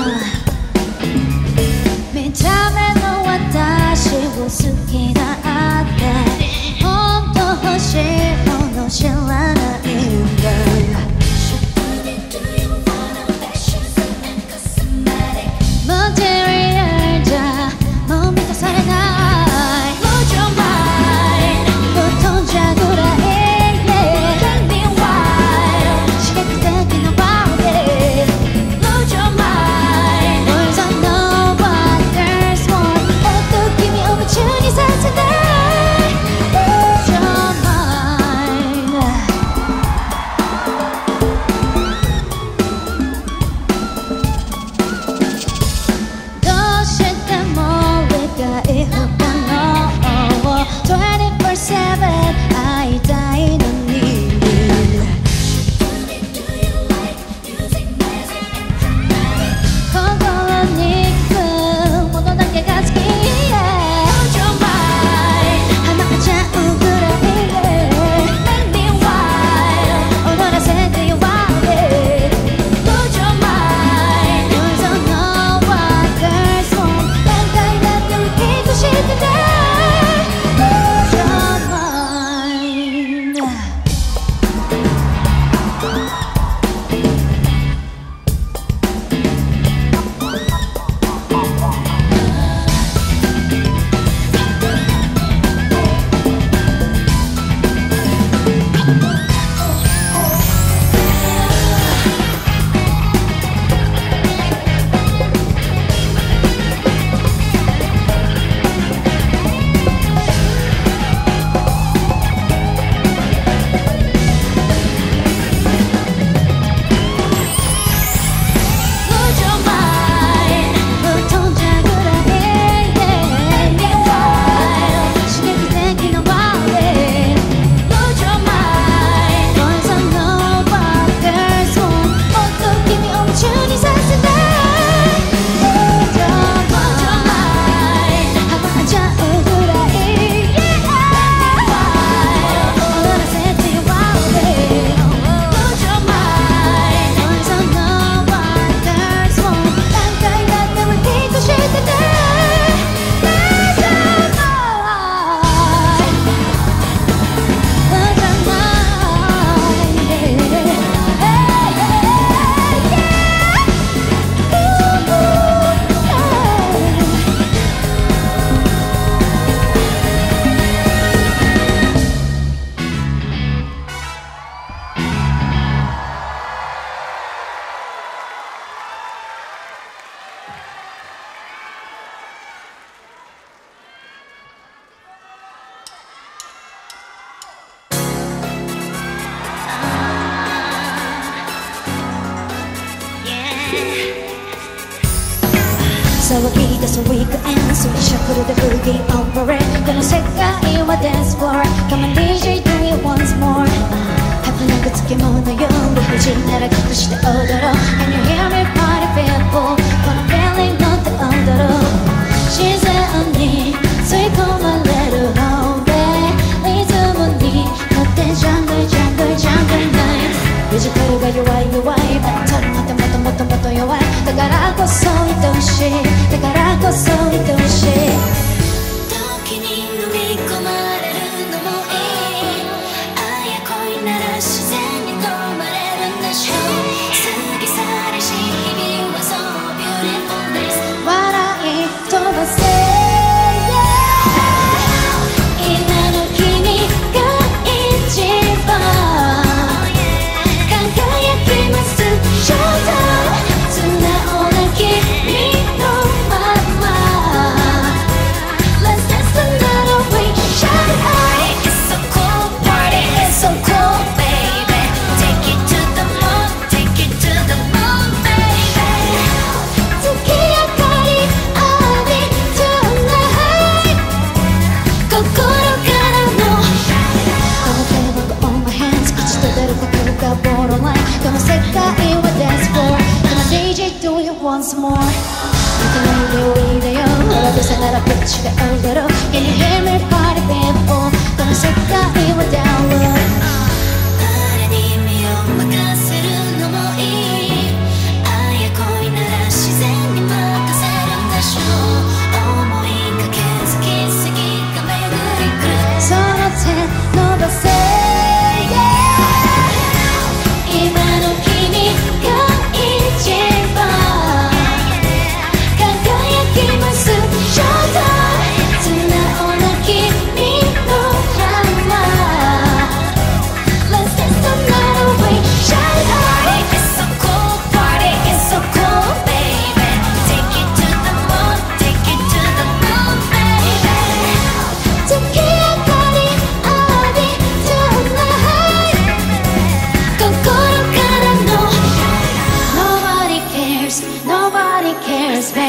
見た目の私を好きだって本当欲しいもの知らないんだ。マテリアルじゃもう満たされない。Lose your mind ぶっ飛んじゃうぐらい Let me wild 刺激的な body Lose your mind Boys I know what there's more もっと君を夢中にさせない Lose your mind どうしても理解不可能24/7会いたいのに心に来るものだけが好き Lose your mind ハマっちゃうぐらい Let me wild 踊らせてよ wild Lose your mind Boys don't know what girls want 何回だってリピートしてた Lose your mind 騒ぎ出すウィークエンドシャッフルでブギーオンパレードこの世界はダンスフロア Come on DJ do it once more ハプニングつきものよ理不尽なら隠して踊ろう Can you hear me party people この feeling 乗って踊ろう自然に吸い込まれる方でリズムに乗ってジャングルジャングルジャングルナイトフィジカルが弱い弱いメンタルなんてもっともっともっと弱いだからこそ愛しいだからこそ愛しい時に飲み込まれるのもいい愛や恋なら自然に飲まれるんでしょう過ぎ去りし日々は So beautiful days 笑い飛ばせ今の君が一番輝きます Showtime 素直な君のまま Let's dance another way Shine high It's so cool party It's so cool baby Take it to the moon Take it to the moon baby 月明かり浴び Tonight 心からのこの手の僕 on my hands 口と出る心がボロラインこの世界は dance floor Come on DJ do it once more いきなりいいだよ滅ぼせなら口で踊ろう Can you hear me party people この世界は down low 誰に身を任せるのもいい愛や恋なら自然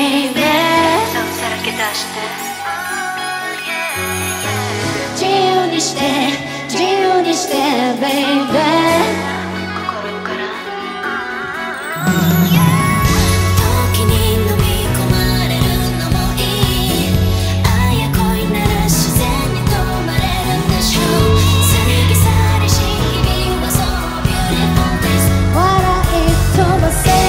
baby さらけ出して自由にして自由にして baby 心から時に飲み込まれるのもいい愛や恋なら自然に止まれるんでしょう過ぎ去りし日々は so beautiful days 笑い飛ばせ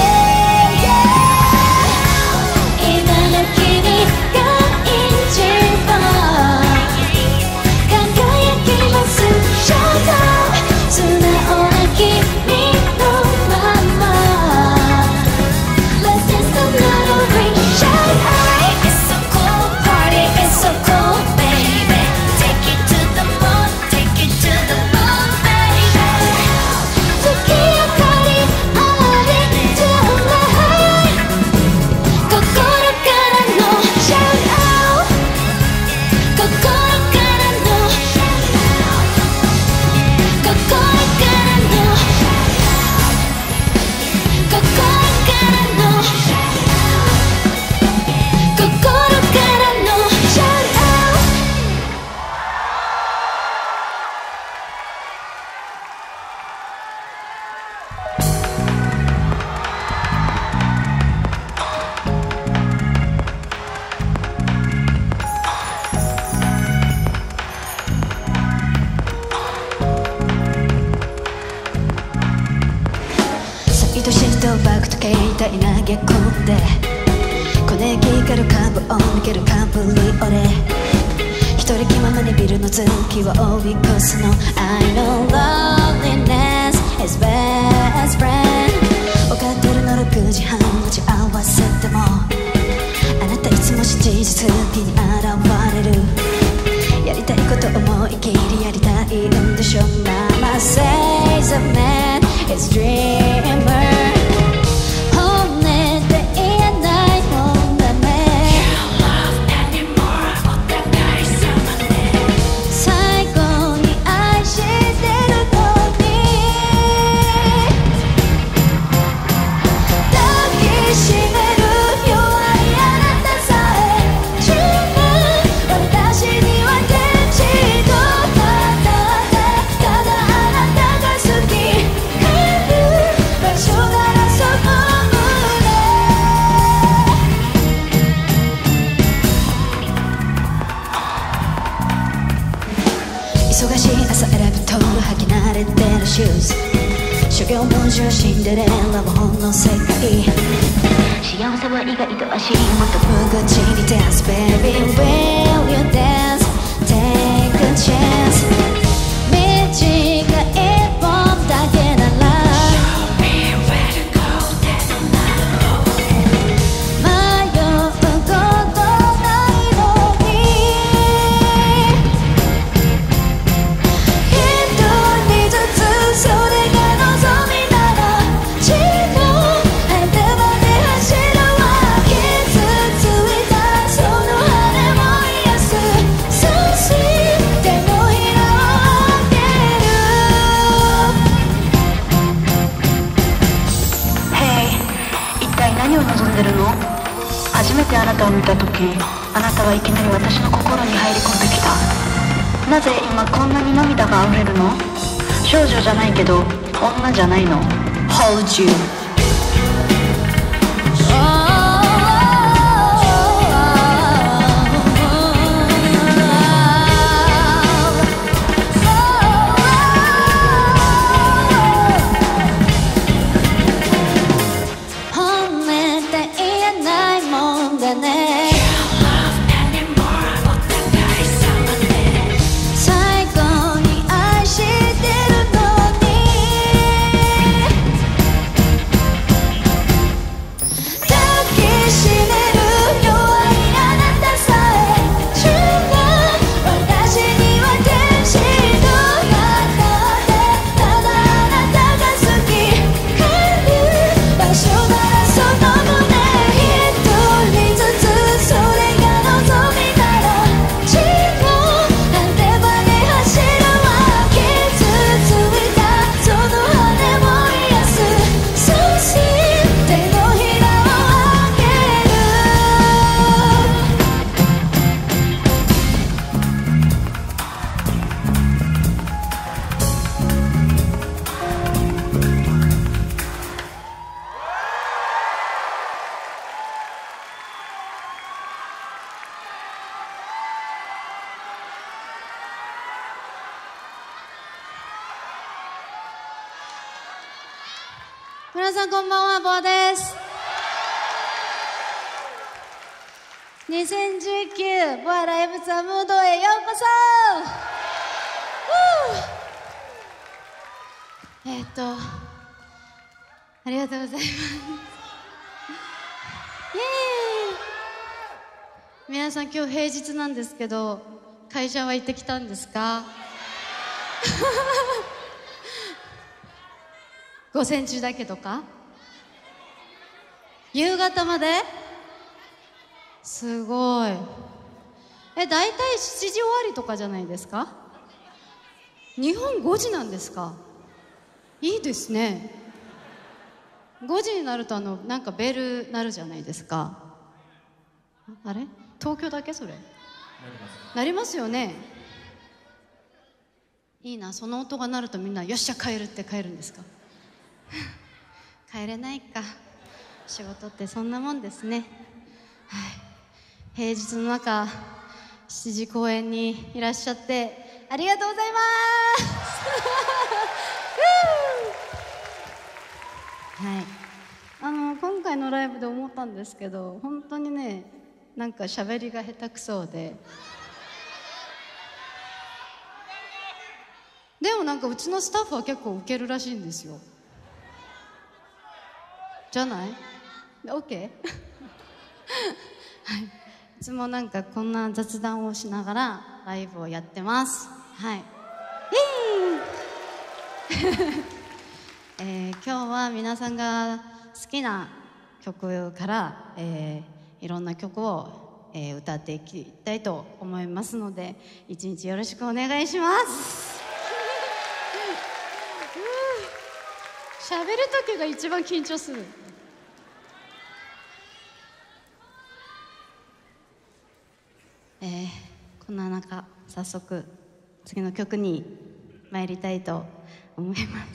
愛しいとバックと携帯投げ込んで小ネギから株を抜けるカプリオレ一人気ままにビルの月を追い越すの I know loneliness is best friend 分かってるの6時半待ち合わせてもあなたいつも真実的に現れるやりたいこと思い切りやりたいんでしょ Mama says a man is dreamer 本音で言えないもんだね Can't love anymore お互い様ね最後に愛してるのに抱きしめる弱いあなたさえ十分私には天使とただあなたが好き場所ならその忙しい朝選び通る履き慣れてるシューズ諸行無常シンデレラ魔法の世界幸せは意外と足元無口に Dance baby will you dance take a chance 短い一本だけなら初めてあなたを見た時あなたはいきなり私の心に入り込んできたなぜ今こんなに涙が溢れるの少女じゃないけど女じゃないの Hold you 「 皆さんこんばんは、ボアです。2019ボアライブザムードへようこそ。ありがとうございます。イエーイ。皆さん今日平日なんですけど、会社は行ってきたんですか？午前中だけとか夕方まですごい。大体7時終わりとかじゃないですか？日本5時なんですか？いいですね。5時になるとなんかベル鳴るじゃないですか。あれ東京だけそれなりますよね。いいな。その音が鳴るとみんなよっしゃ帰るって帰るんですか？帰れないか。仕事ってそんなもんですね。はい、平日の中7時公演にいらっしゃってありがとうございます。はい、今回のライブで思ったんですけど、本当にね、なんか喋りが下手くそで、でもなんかうちのスタッフは結構ウケるらしいんですよ。じゃない？ OK？ はい、いつもなんかこんな雑談をしながらライブをやってます。はい。今日は皆さんが好きな曲から、いろんな曲を、歌っていきたいと思いますので、一日よろしくお願いします。喋る時が一番緊張する。こんな中、早速次の曲に参りたいと思います。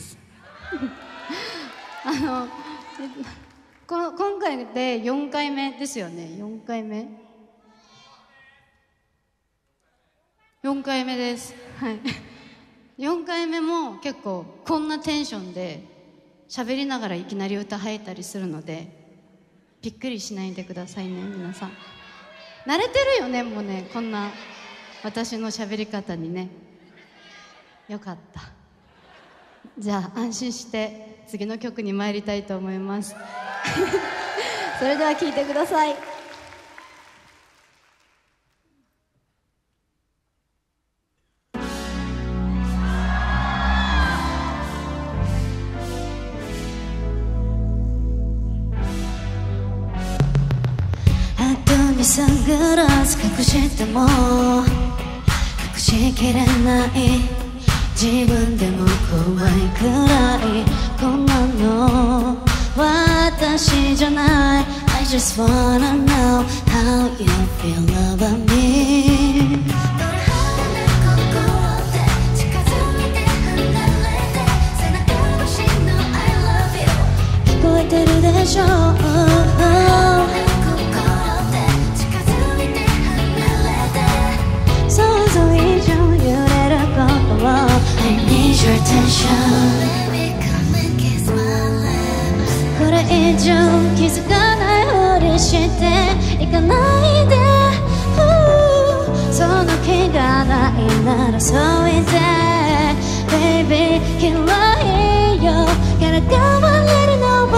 今回で4回目ですよね。4回目4回目です。はい。4回目も結構こんなテンションで喋りながらいきなり歌入ったりするので、びっくりしないでくださいね、皆さん。慣れてるよね、もうね、こんな私の喋り方にね。よかった。じゃあ安心して次の曲に参りたいと思います。それでは聴いてください。サングラス隠しても隠しきれない自分でも怖いくらいこんなの私じゃない I just wanna know how you feel about me 聞こえてるでしょうI need your attention これ以上気づかないふりしていかないでその気がないならそう言って Baby 嫌いよ Gotta go and let it know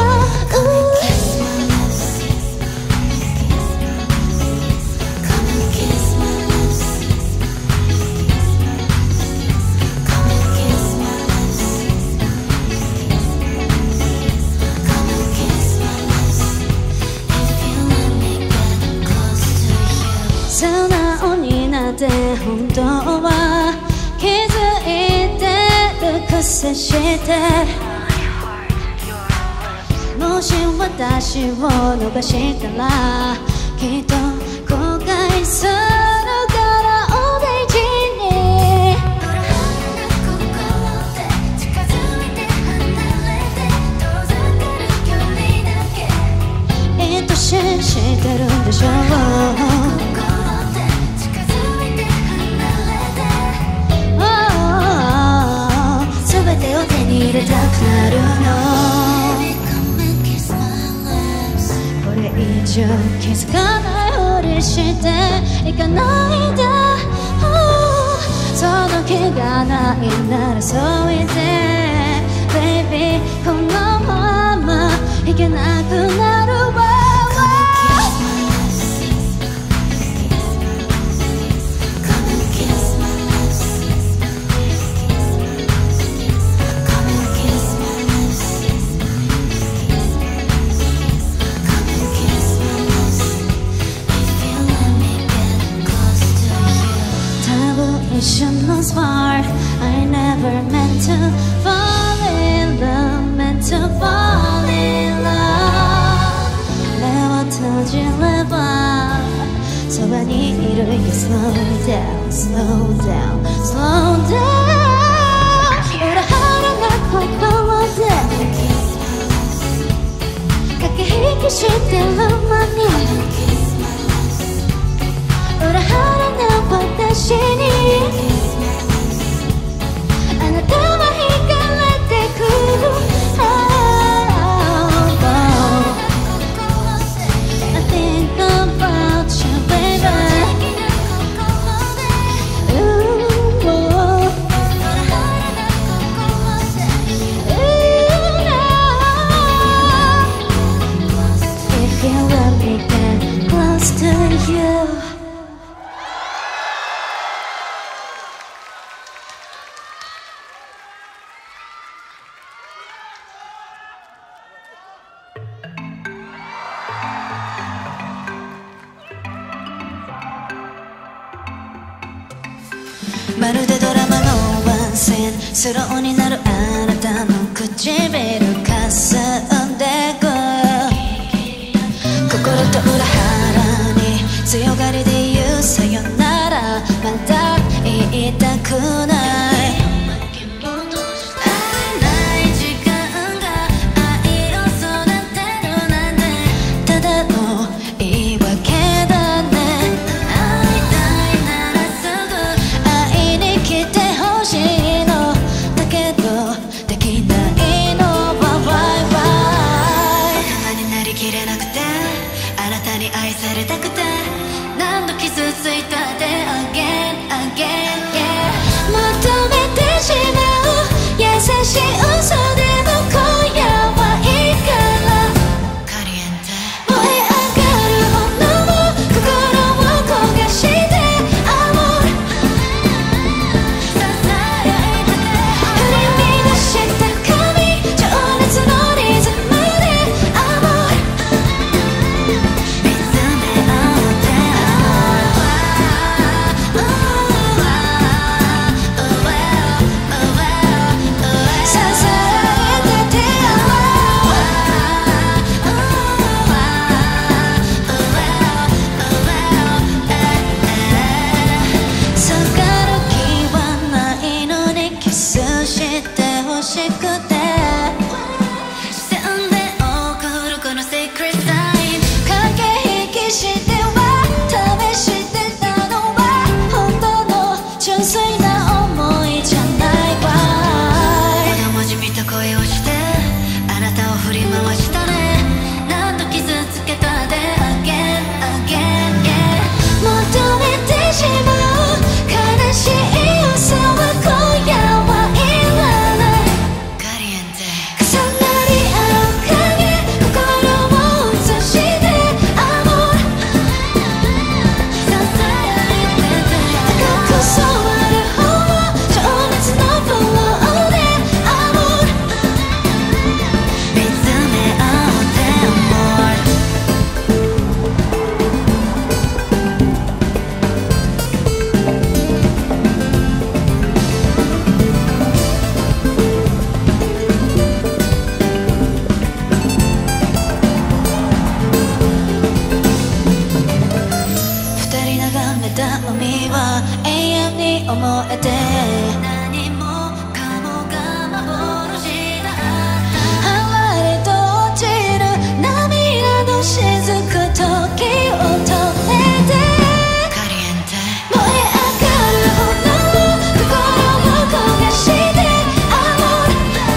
素直になって本当は気づいてるくせしてもし私を逃したらきっと後悔するからお大事に心で近づいて離れて遠ざかる距離だけ愛しいしてるんでしょう全てを手に入れたくなるの情気づかないふりしていかないで、その気がないならそう言って Baby このままいけなくなるわ。Emotional spark. I never meant to fall in love, meant to fall in love. 目を閉じればそばにいるよ。Slow down, slow down, slow down. 裏腹な心で駆け引きしてる間に裏腹な私にあなたは惹かれてくる。I think about you, baby. If you let me get close to you. まるでドラマのワンシーン、スローになるあなたの唇かすんでく心と裏腹に強がりで言うさよならまだ言いたくない愛されたくて何度傷ついたで Again, again, yeah 求めてしまう優しい嘘でも今夜はいいからカリエンテ燃え上がる炎を心を焦がしてAmor ささやいて振り乱した髪情熱のリズムでAmor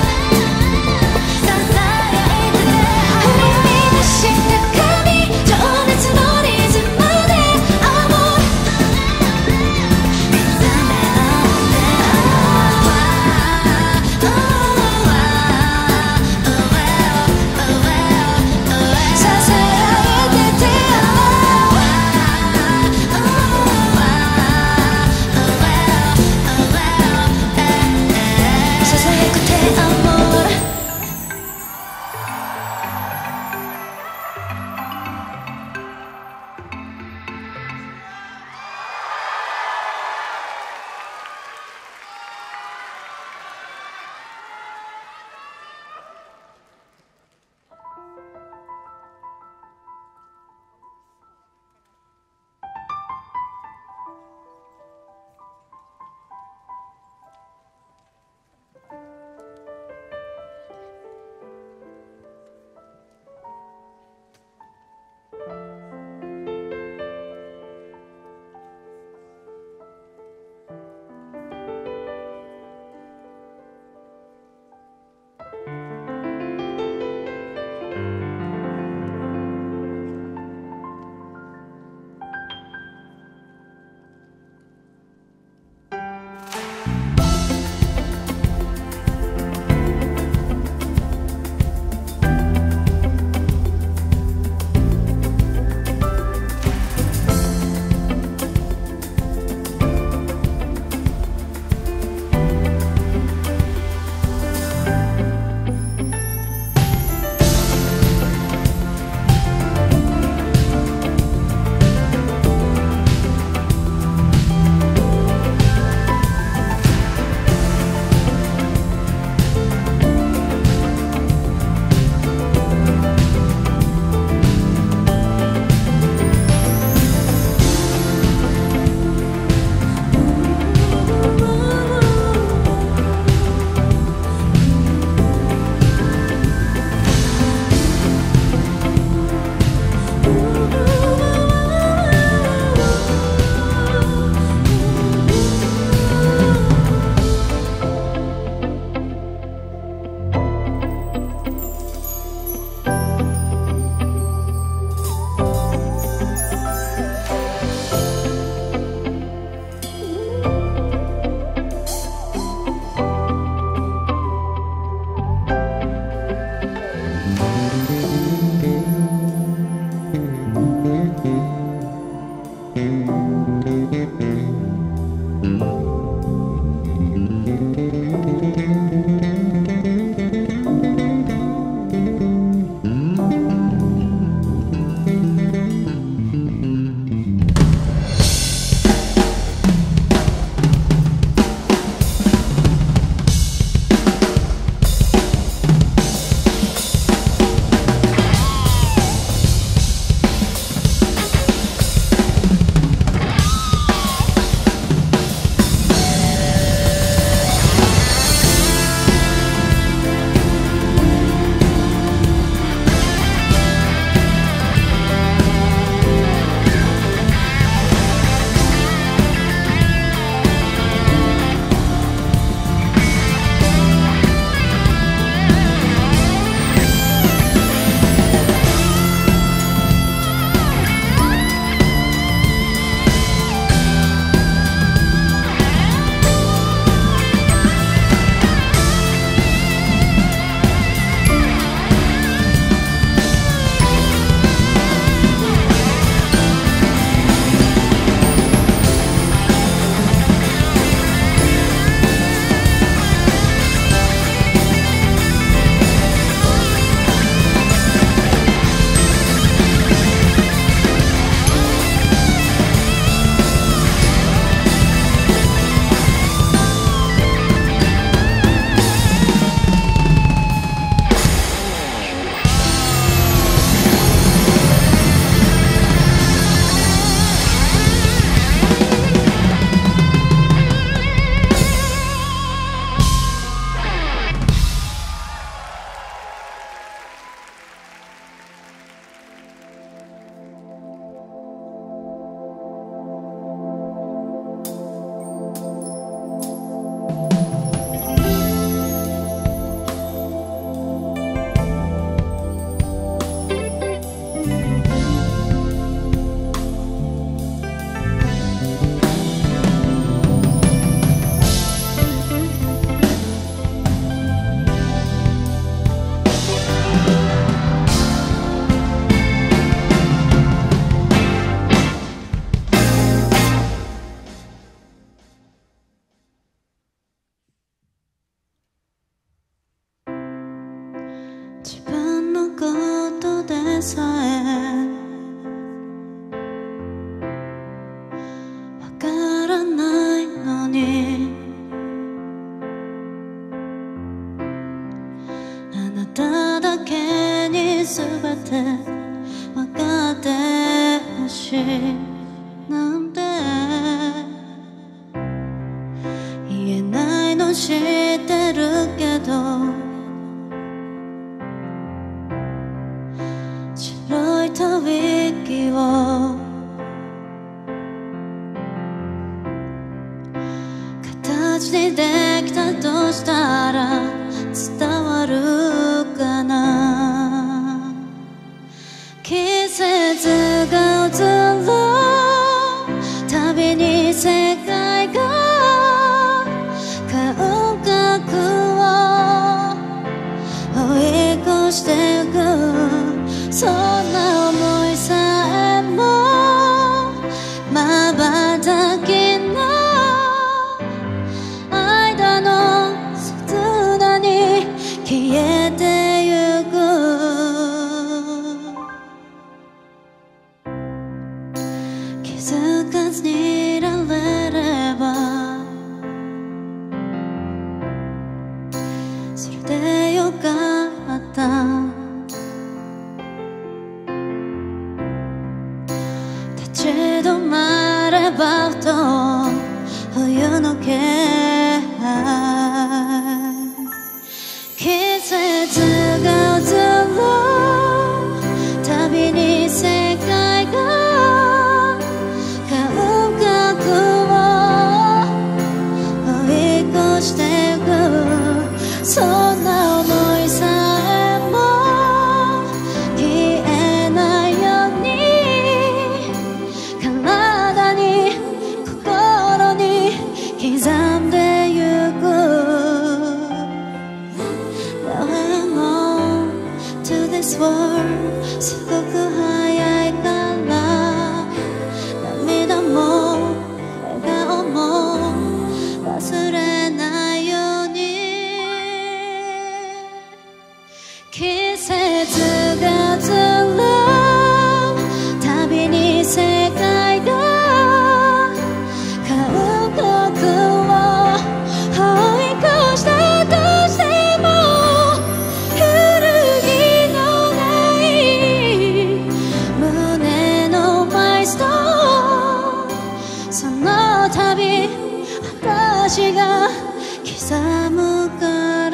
情なんて言えないの知ってるけど、白い吐息を形にできたとしたら伝わるかな。季節が移るたびに世界が感覚を追い越してゆく、そんな想いさえも瞬きの間の刹那に消えてゆく。気づかずにいられればそれでよかった。立ち止まればふと冬の気配、季節が移るたびに世界が感覚を追い越してゆく、そんな想いさえも消えないように体に心に刻んでゆく。 Now I'm on to this world すごく早いから涙も笑顔も忘れないように。季節が移るたびに世界が感覚を追い越したとしても古着のない胸のマイストーン、その度私が刻むから。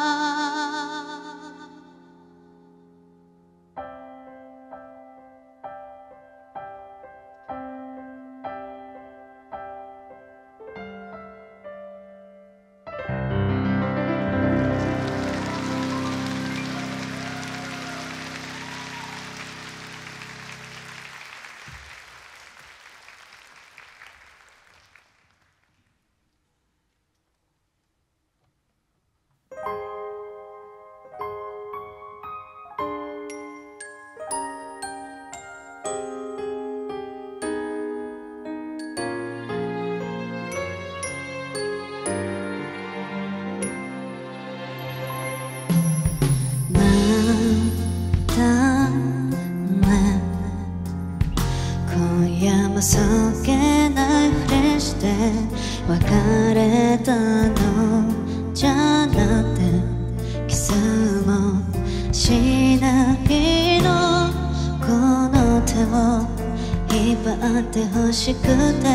今夜もそっけないふりして別れたのじゃなくて、キスもしないの、この手を引っ張ってほしくて、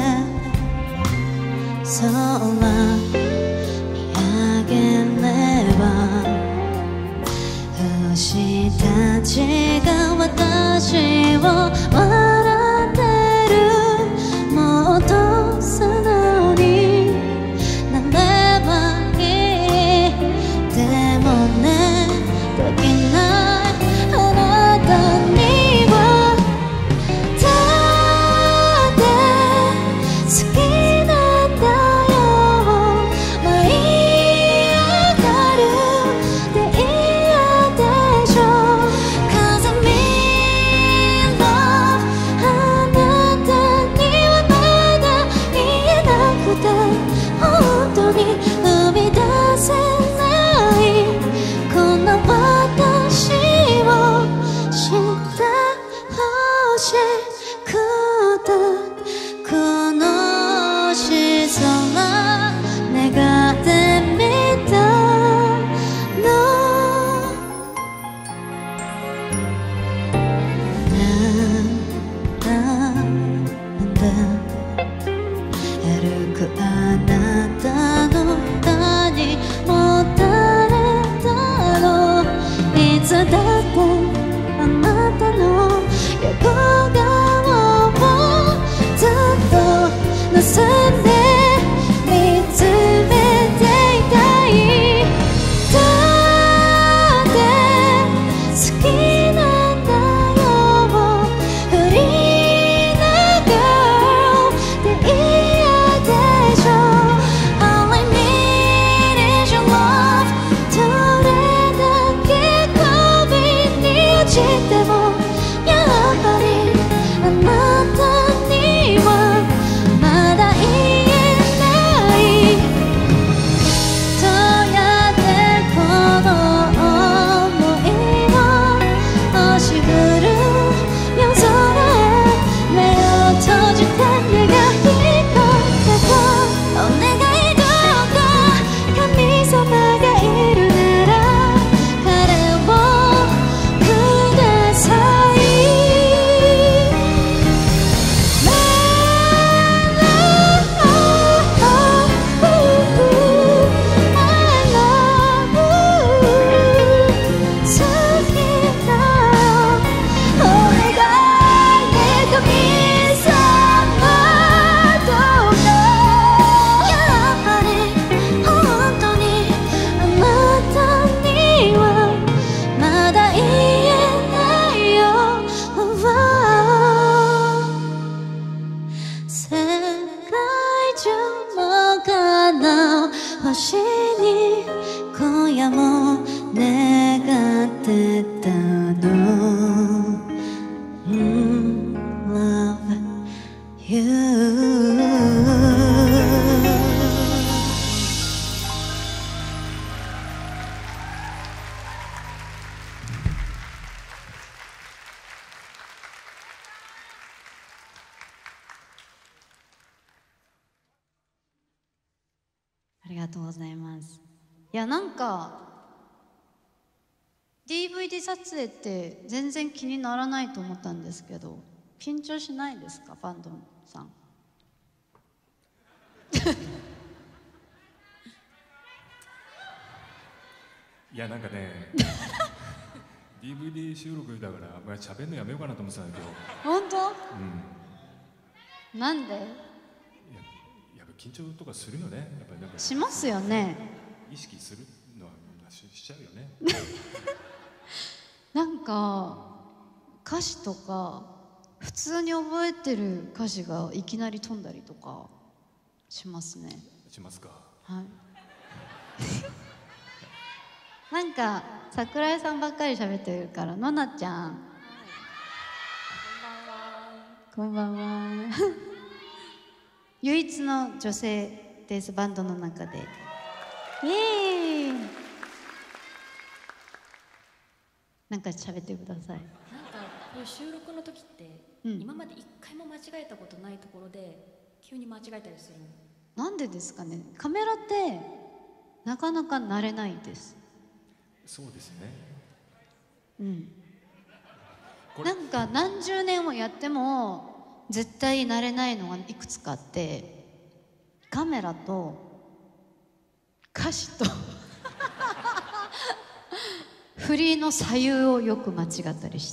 そうは見上げれば星たちが私を笑ってる、もっと素直になればいい。でもね、できないあなたにはだって好きなんだよ。舞い上がるって嫌でしょ。 Cause I'm in love 星に今夜も願ってたの、Love you。 ありがとうございます。いや、なんか DVD 撮影って全然気にならないと思ったんですけど、緊張しないですか、バンドさん。 いや、なんかねDVD 収録だから、まあ、喋るのやめようかなと思ってたんだけど。 本当？ うん。 なんで？ やっぱ緊張とかするよね。やっぱりなんかしますよね。 意識するのはしちゃうよね。 なんか歌詞とか普通に覚えてる歌詞がいきなり飛んだりとかしますね。 しますか。 はい。なんか桜井さんばっかり喋ってるから、のなちゃん。こんばんは。こんばんは。唯一の女性です、バンドの中で。イエーイ。なんか喋ってください。 なんかこういう収録の時って、今まで一回も間違えたことないところで急に間違えたりするの。 なんでですかね。カメラってなかなか慣れないです。 そうですね。 うん。なんか何十年もやっても絶対慣れないのがいくつかあって、カメラと歌詞と振りの左右をよく間違ったりして、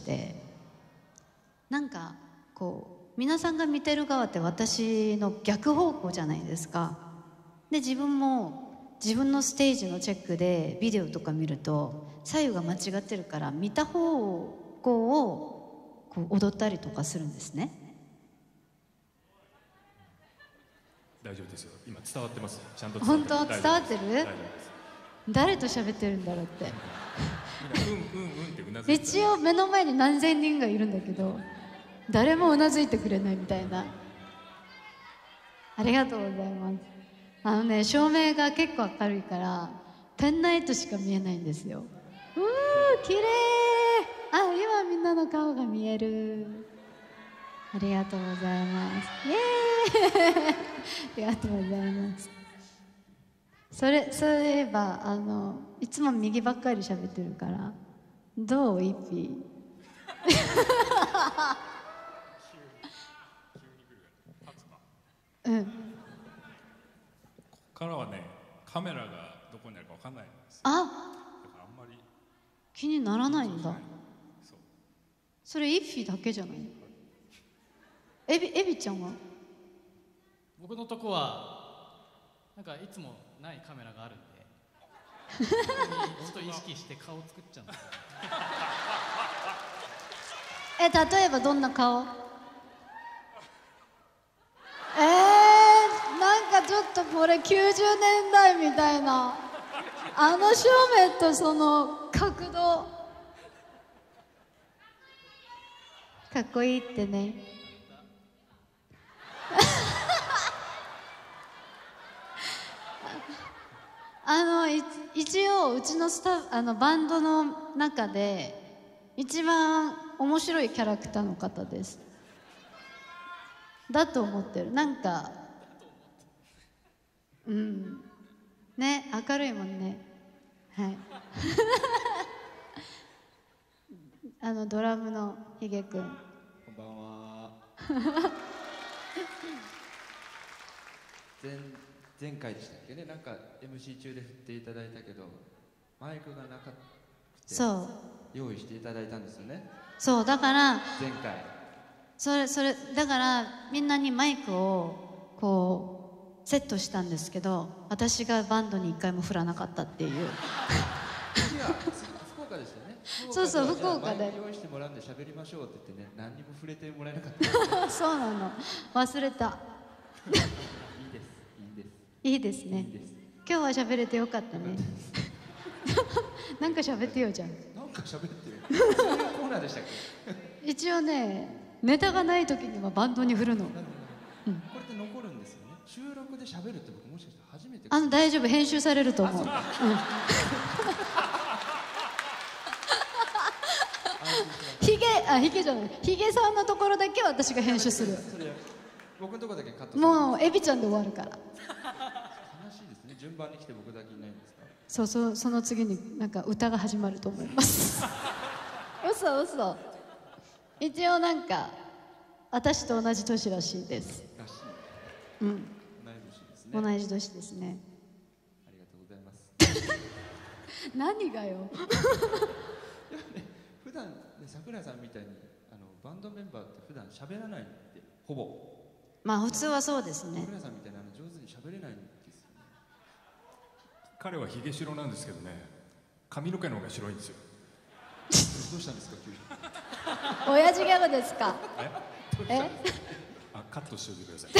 なんかこう皆さんが見てる側って私の逆方向じゃないですか。で、自分も自分のステージのチェックでビデオとか見ると左右が間違ってるから、見た方向をこう踊ったりとかするんですね。 大丈夫ですよ。今伝わってます。ちゃんと本当？伝わってる？ 大丈夫です。 誰と喋ってるんだろうって。 みんなってうなずいて。 一応目の前に何千人がいるんだけど、誰もうなずいてくれないみたいな。ありがとうございます。照明が結構明るいからペンライトしか見えないんですよ。綺麗。今みんなの顔が見える。ありがとうございます。イエーイ。ありがとうございます。そういえばいつも右ばっかり喋ってるから、どうイッピー。うん。 ここからはね、カメラがどこにあるかわかんないんです。 あ、 だからあんまり気にならないんだ。 そう。 それイッフィだけじゃない？エビちゃんは？ 僕のとこはなんかいつもないカメラがあるんで、本当に意識して顔を作っちゃうんですよ。 例えばどんな顔？なんかちょっとこれ90年代みたいな、照明とその角度かっこいいってね。一応うちのバンドの中で一番面白いキャラクターの方です。だと思ってる。なんかね、明るいもんね。はいドラムのひげくん、 こんばんは。前回でしたっけね、なんか MC 中で振っていただいたけどマイクがなかった。 そう用意していただいたんですよね。 そうだから前回それだからみんなにマイクをこうセットしたんですけど、私がバンドに一回も振らなかったっていう。 いや福岡でしたね。 そうそう、福岡でマイク用意してもらうんで喋りましょうって言ってね、何にも触れてもらえなかった。 そうなの、忘れた。いいですね。今今日は喋れてよかったね。なんか喋ってよじゃん。 なんか喋ってよ。そういうコーナーでしたっけ？ 一応ね、ネタがない時にはバンドに振るの。 これって残るんですよね。収録で喋るって僕もしかして初めて。 大丈夫、編集されると思う。ヒゲじゃない。ヒゲさんのところだけ私が編集する。 僕のところだけカット。 もうエビちゃんで終わるから。 悲しいですね。順番に来て僕だけいないんですか？ その次になんか歌が始まると思います。嘘。一応なんか私と同じ年らしいです。 らしい。 うん。 同い年ですね。 同じ年ですね。 ありがとうございます。 何がよ。 普段ね、桜井さんみたいにバンドメンバーって普段喋らないってほぼ。 まあ普通はそうですね。 桜井さんみたいな上手に喋れないんですよね。 彼はヒゲ白なんですけどね、髪の毛の方が白いんですよ。 どうしたんですか急に。 親父ギャグですか？ カットしておいてください。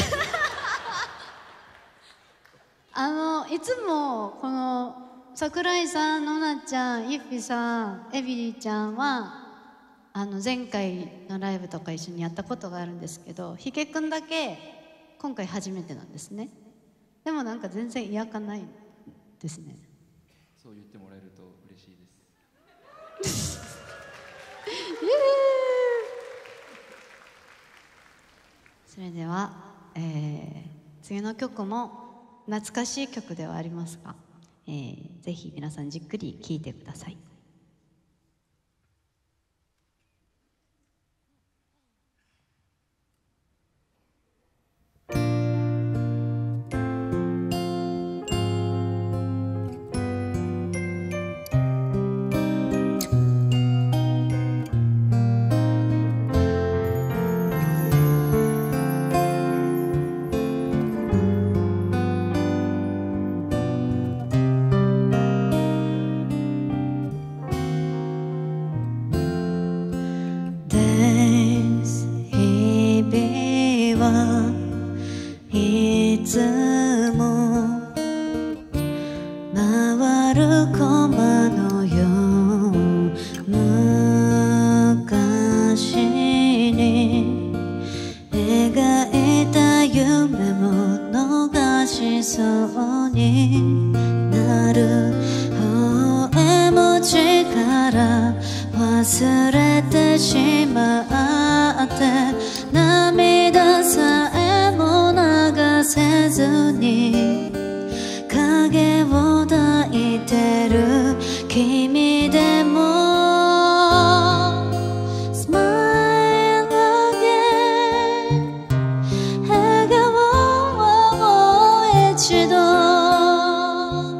いつもこの桜井さん、のなちゃん、ゆっぴさん、エビリーちゃんは前回のライブとか一緒にやったことがあるんですけど、ひげくんだけ今回初めてなんですね。でもなんか全然嫌かないですね。 そう言ってもらえると嬉しいです。 それでは、次の曲も懐かしい曲ではありますが、ぜひ皆さんじっくり聴いてください。いつも回るコマのよう、昔に描いた夢も逃しそうになる。微笑む力忘れてしまって涙さえも流せずに影を抱いてる君でも Smile again 笑顔を一度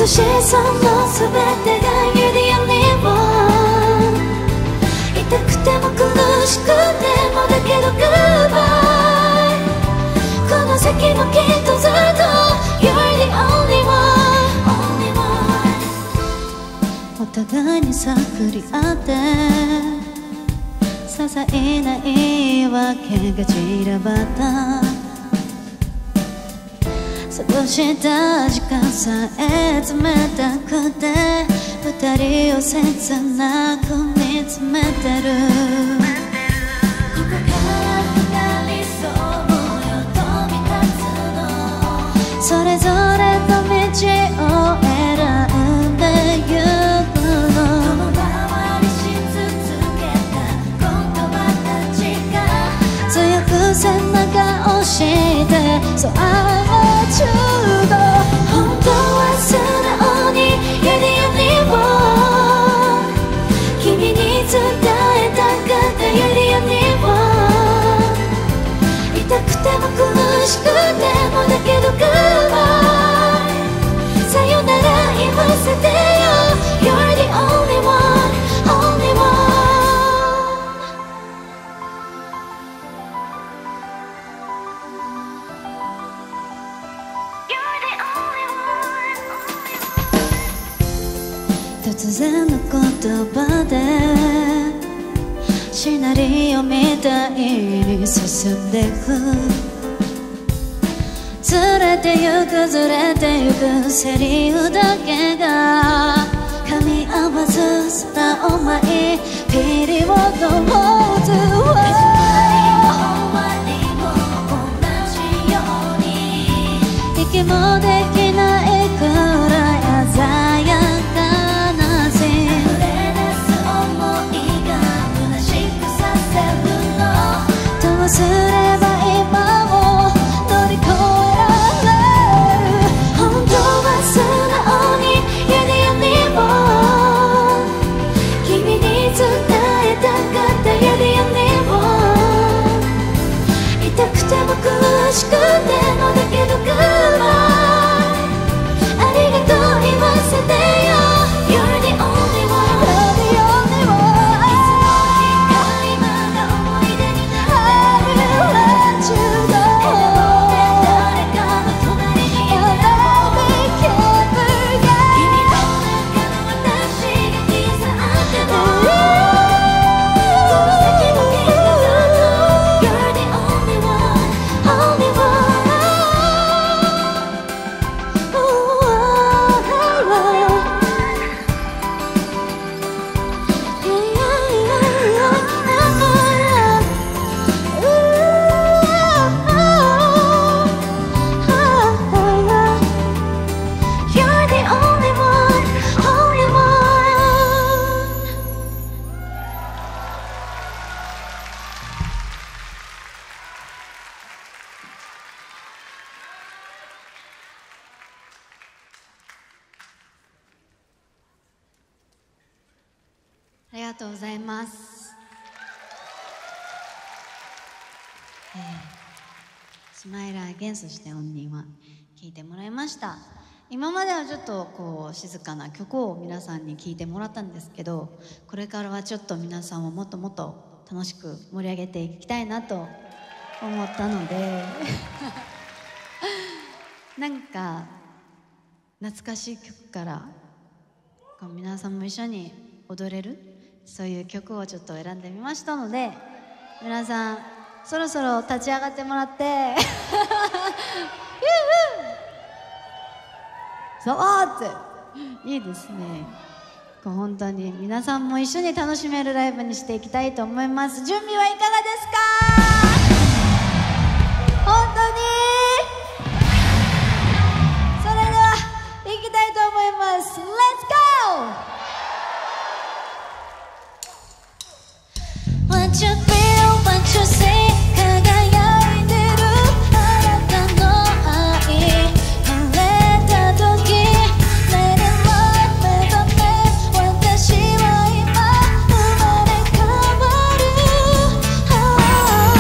愛しさのすべてが You're the only one 痛くても苦しくてもだけど Goodbye この先もきっとずっと You're the only one お互いに探り合って些細な言い訳が散らばった過ごした時間さえ冷たくて二人を切なく見つめてるここから二人そうよ飛び立つのそれぞれの道を選んでゆくの遠回りし続けた言葉たちが強く背中を押してそう本当は素直に You're the only one 君に伝えたかった You're the only one 痛くても苦しくてもだけど Goodbye さよなら言わせてよ You're the only one only one突然の言葉でシナリオみたいに進んでくずれてゆくずれてゆくセリフだけが噛み合わず空を舞いピリオドをず終わりも同じように息もできないくらい鮮やかどうすれば今を乗り越えられる本当は素直に You're the only one 君に伝えたかった You're the only one 痛くても苦しくてもだけど Goodbye ありがとう言わせてよ You're the only one You're the only oneありがとうございます、スマイラーゲンそして本人は聴いてもらいました。今まではちょっとこう静かな曲を皆さんに聴いてもらったんですけど、これからはちょっと皆さんをもっともっと楽しく盛り上げていきたいなと思ったのでなんか懐かしい曲から皆さんも一緒に踊れるそういう曲をちょっと選んでみましたので、皆さんそろそろ立ち上がってもらってそうっていいですね。こう本当に皆さんも一緒に楽しめるライブにしていきたいと思います。準備はいかがですか？本当にそれでは行きたいと思います。 Let's go! What you feel, what you say 輝いてるあなたの愛晴れた時 Let it light 目覚め私は今生まれ変わる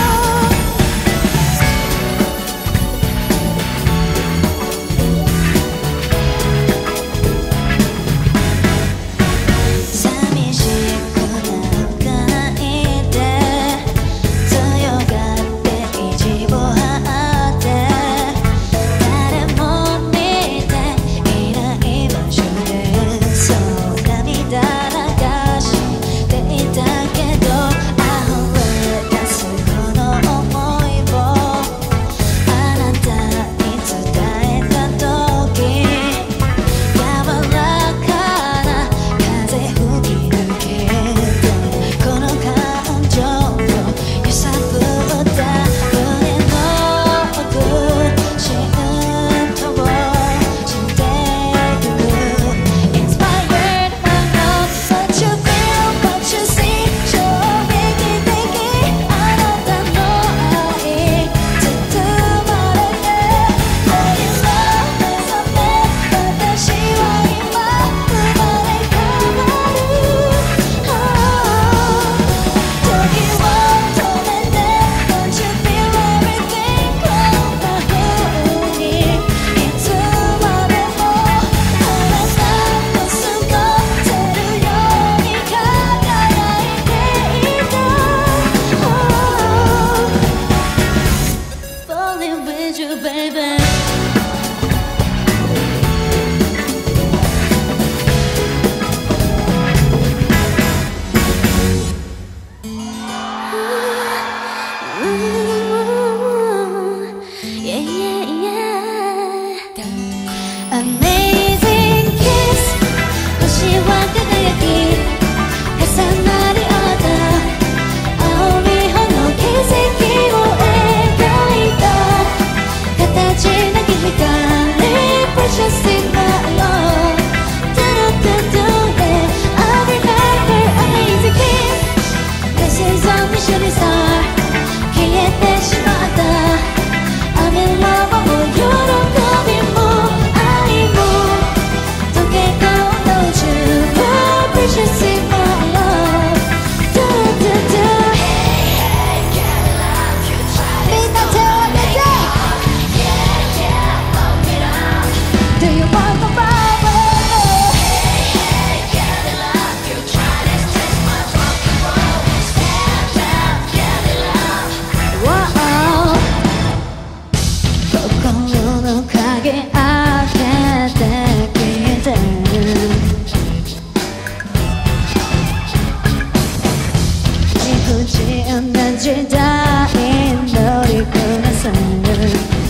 Amazing kiss 星は輝き重なり合った青い葉の奇跡を描いた形なき光 Precious in my love I'll remember amazing kiss This is a mission star 消えてしまった雨のまま喜びも愛も溶け込んだ宇宙 Precious in my loveみんな手を挙げて Do you want the power? Wow 心の鍵開けて消えて理不尽な時代乗りこなさる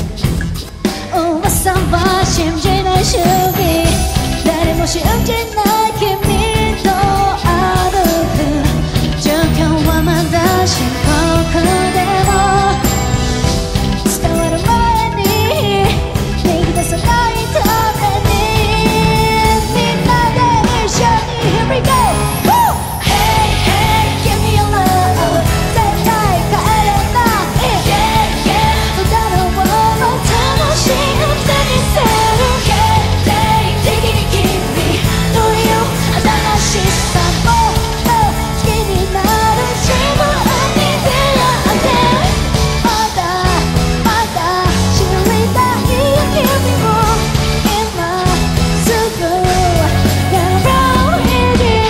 噂は信じない主義誰も信じない君と歩く状況はまだ深刻でも伝わる前に逃げ出さないためにみんなで一緒に Here we go! Woo! Hey, hey, give me your love 絶対帰れない誰をも楽しんでみせる敵に君という新しさも好きになる自分に出会ってまだまだ知りたいよ君も今すぐ Gonna hit you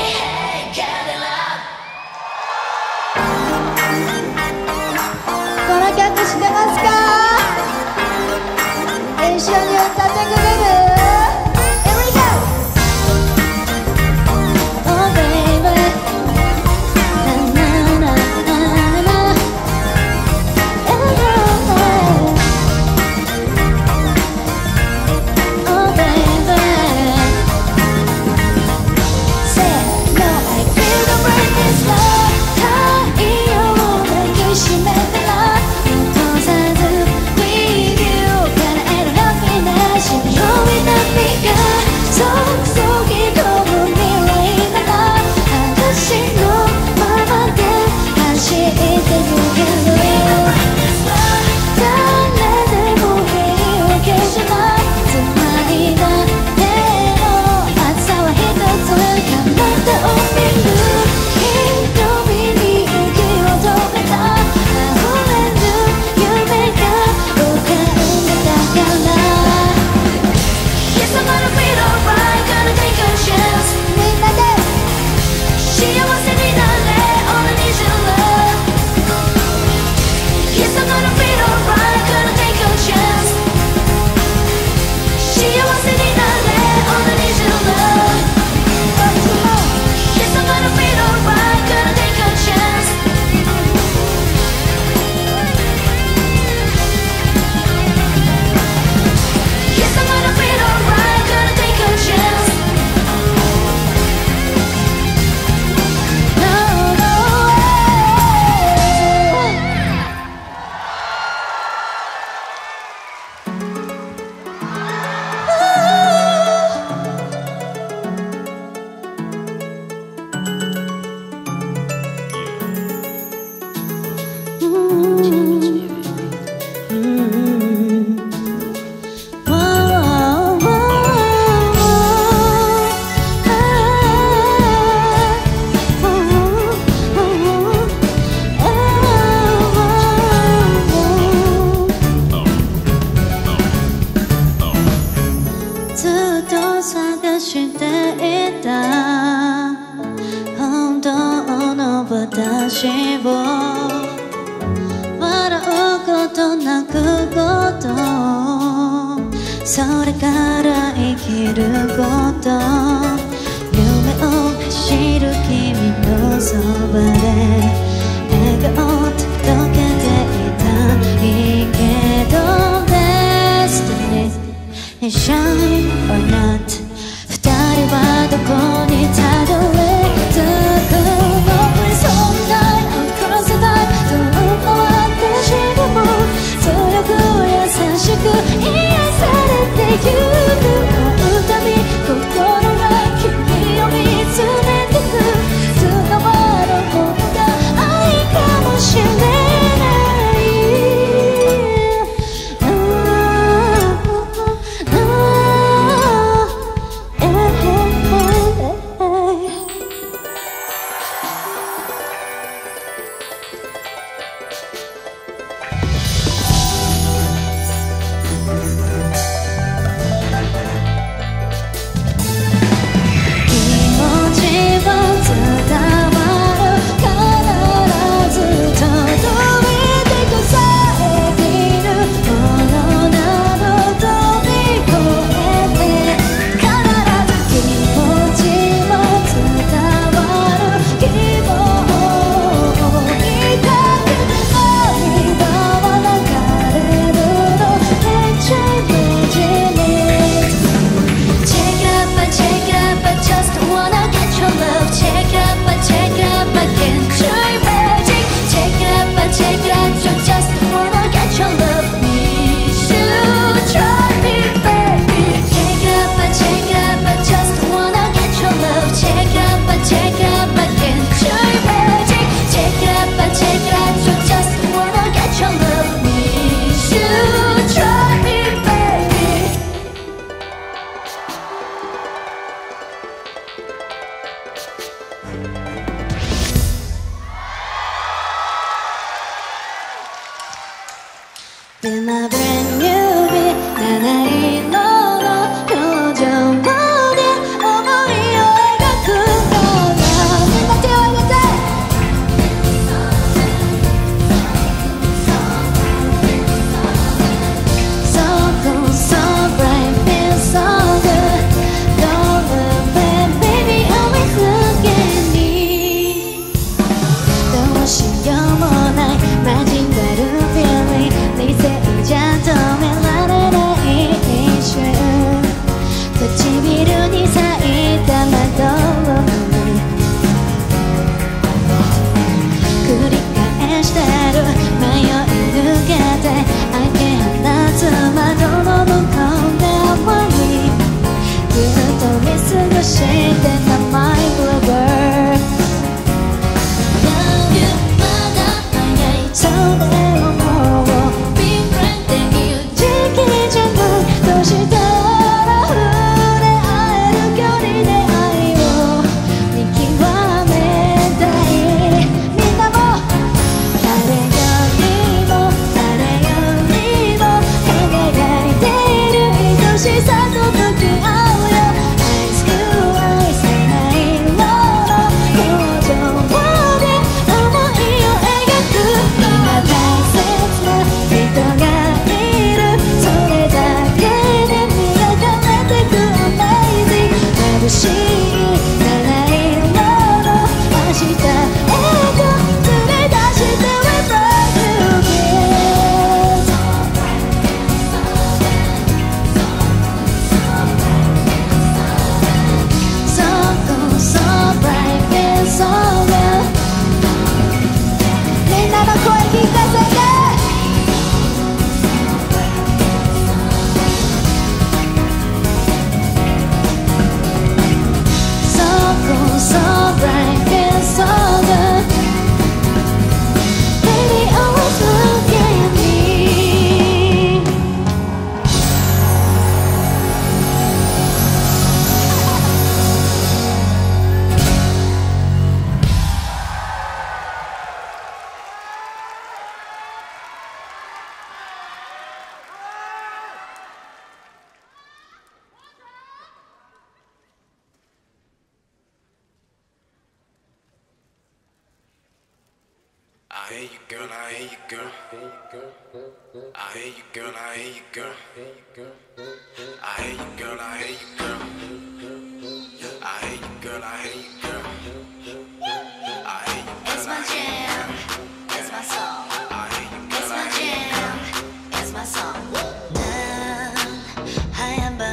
この曲知ってますか一緒に歌ってくれる Here we go! Oh baby Na na na na na Oh baby Say no I feel the breath is love 太陽を抱きしめたら落とさず With you 叶えるハピネス白い涙そそぎ込む未来なら私のままで走って逃げる誰でもいいわけじゃない繋いだ手の厚さは一つ彼方を見る瞳に息を止めた溢れる夢が浮かんでたから Yes, I'm gonna feel alright, gonna take a chance みんなで幸せになれ All I need is your love Yes, I'm gonna feel alright, gonna take a chance 幸せになれ All I need is your love Yes, I'm gonna feel alright, gonna take a chance Yes, I'm gonna feel alright, gonna take a chance No, no way ずっと探していた本当の私を笑うこと泣くことそれから生きること夢を走る君のそばで笑顔届けていたいいけどね Shine or not 二人はどこにたどり着くの Some night across the night 遠回ってしまう強く優しく癒されてゆく会うたび心が君を見つめてく伝わるものが愛かもしれない I hear you, girl, I hear you, girl. I hear you, girl, I hear you, girl. I hear you, girl, I hear you, girl. I hear you, girl, I hear you, girl. I hear you, girl, It's my jam, it's my song. It's my jam, it's my song. 난 하얀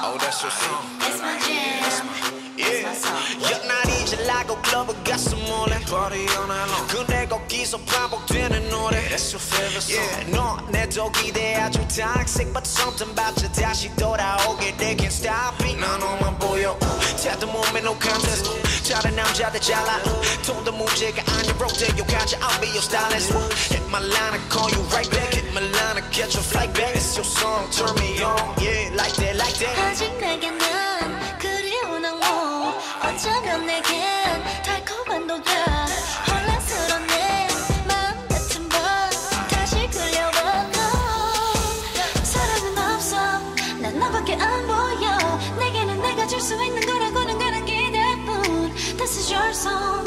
Oh, that's your song. It's my jam. It's my song. 연날이 지나고 클럽을 가서 몰래 Party all night long. 근데 거기서 반복되는 노래 That's your favorite song. Yeah, 너 내도 기대하죠 toxic but something about you 다시 돌아오게 they can't stop it. 난 너만 보여 태도 몸에 no contest. 다른 남자들 잘라 돈도 문제가 아니로 대욕하지 I'll be your stylist. Hit my line I call you right back. Hit my line I catch your flight back. It's your song turn me on. Yeah, like that, like that. 아직 내게는 그리운 항목 어쩌면 내겐 달콤한 독야 혼란스러운 내 마음 같은 번 다시 끌려와 너 사랑은 없어 난 너밖에 안 보여 내게는 내가 줄 수 있는 거라고는 가는 기대뿐 This is your song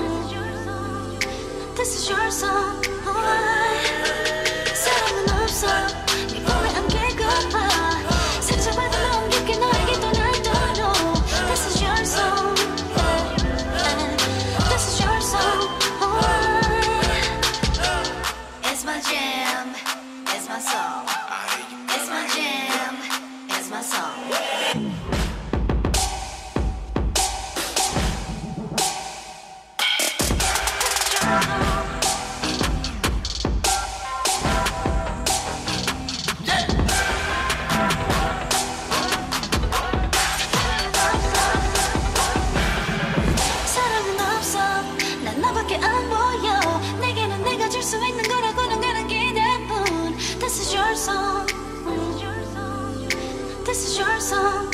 This is your song 사랑은 없어 네 꿈에 함께 걷봐 상처받은 마음 깊게 너에게 떠나도록 This is your song This is your song It's my jam It's my song It's my jam It's my song 사랑은 없어 난 너밖에 안 보여 내게는 내가 줄 수 있는 거라고는 가는 기대뿐 This is your song This is your song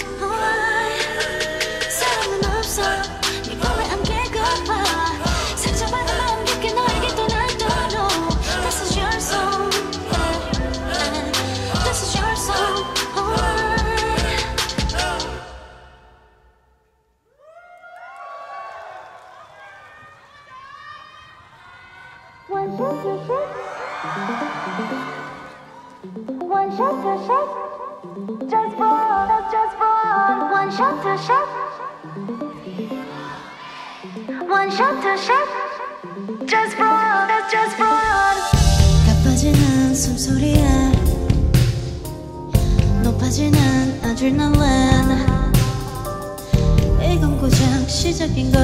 사랑은 없어 네 꿈에 함께 걷봐 상처받은 마음 깊게 너에게 떠나도록 This is your song This is your song One shot to shake One shot to shake Just for One shot to shake One shot to shake Just for 가빠지는 숨소리에 높아지는 아드레날린 이건 고작 시작인걸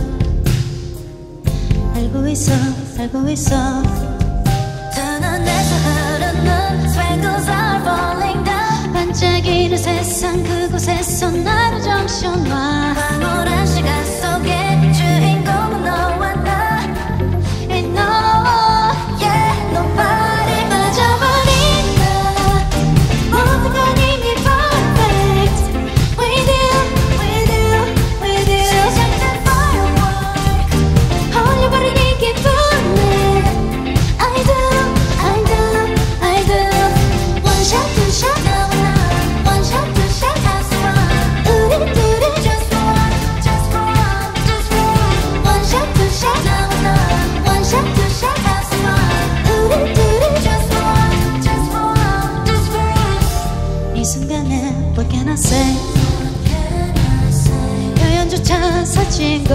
알고 있어 알고 있어 두 눈에서 흐르는 sprinkles are falling down 반짝이는 세상 그곳에서 나를 정셔놔 황홀한 시간 속에 주인공은 너와 나 And no Yeah, nobody 빠져버린 나 모든 건 이미 perfect With you, with you, with you 시작된 firework 홀려버린 이 기분에 I do, I do, I do One shot, two shot 너와 나 One shot, two shot, have some fun 우리 둘이 Just for one, just for one, just for one One shot, two shot 너와 나 One shot, two shot have some fun 우리 둘이 Just for one, just for one, just for one 이 순간에 What can I say What can I say 표현조차 사치인걸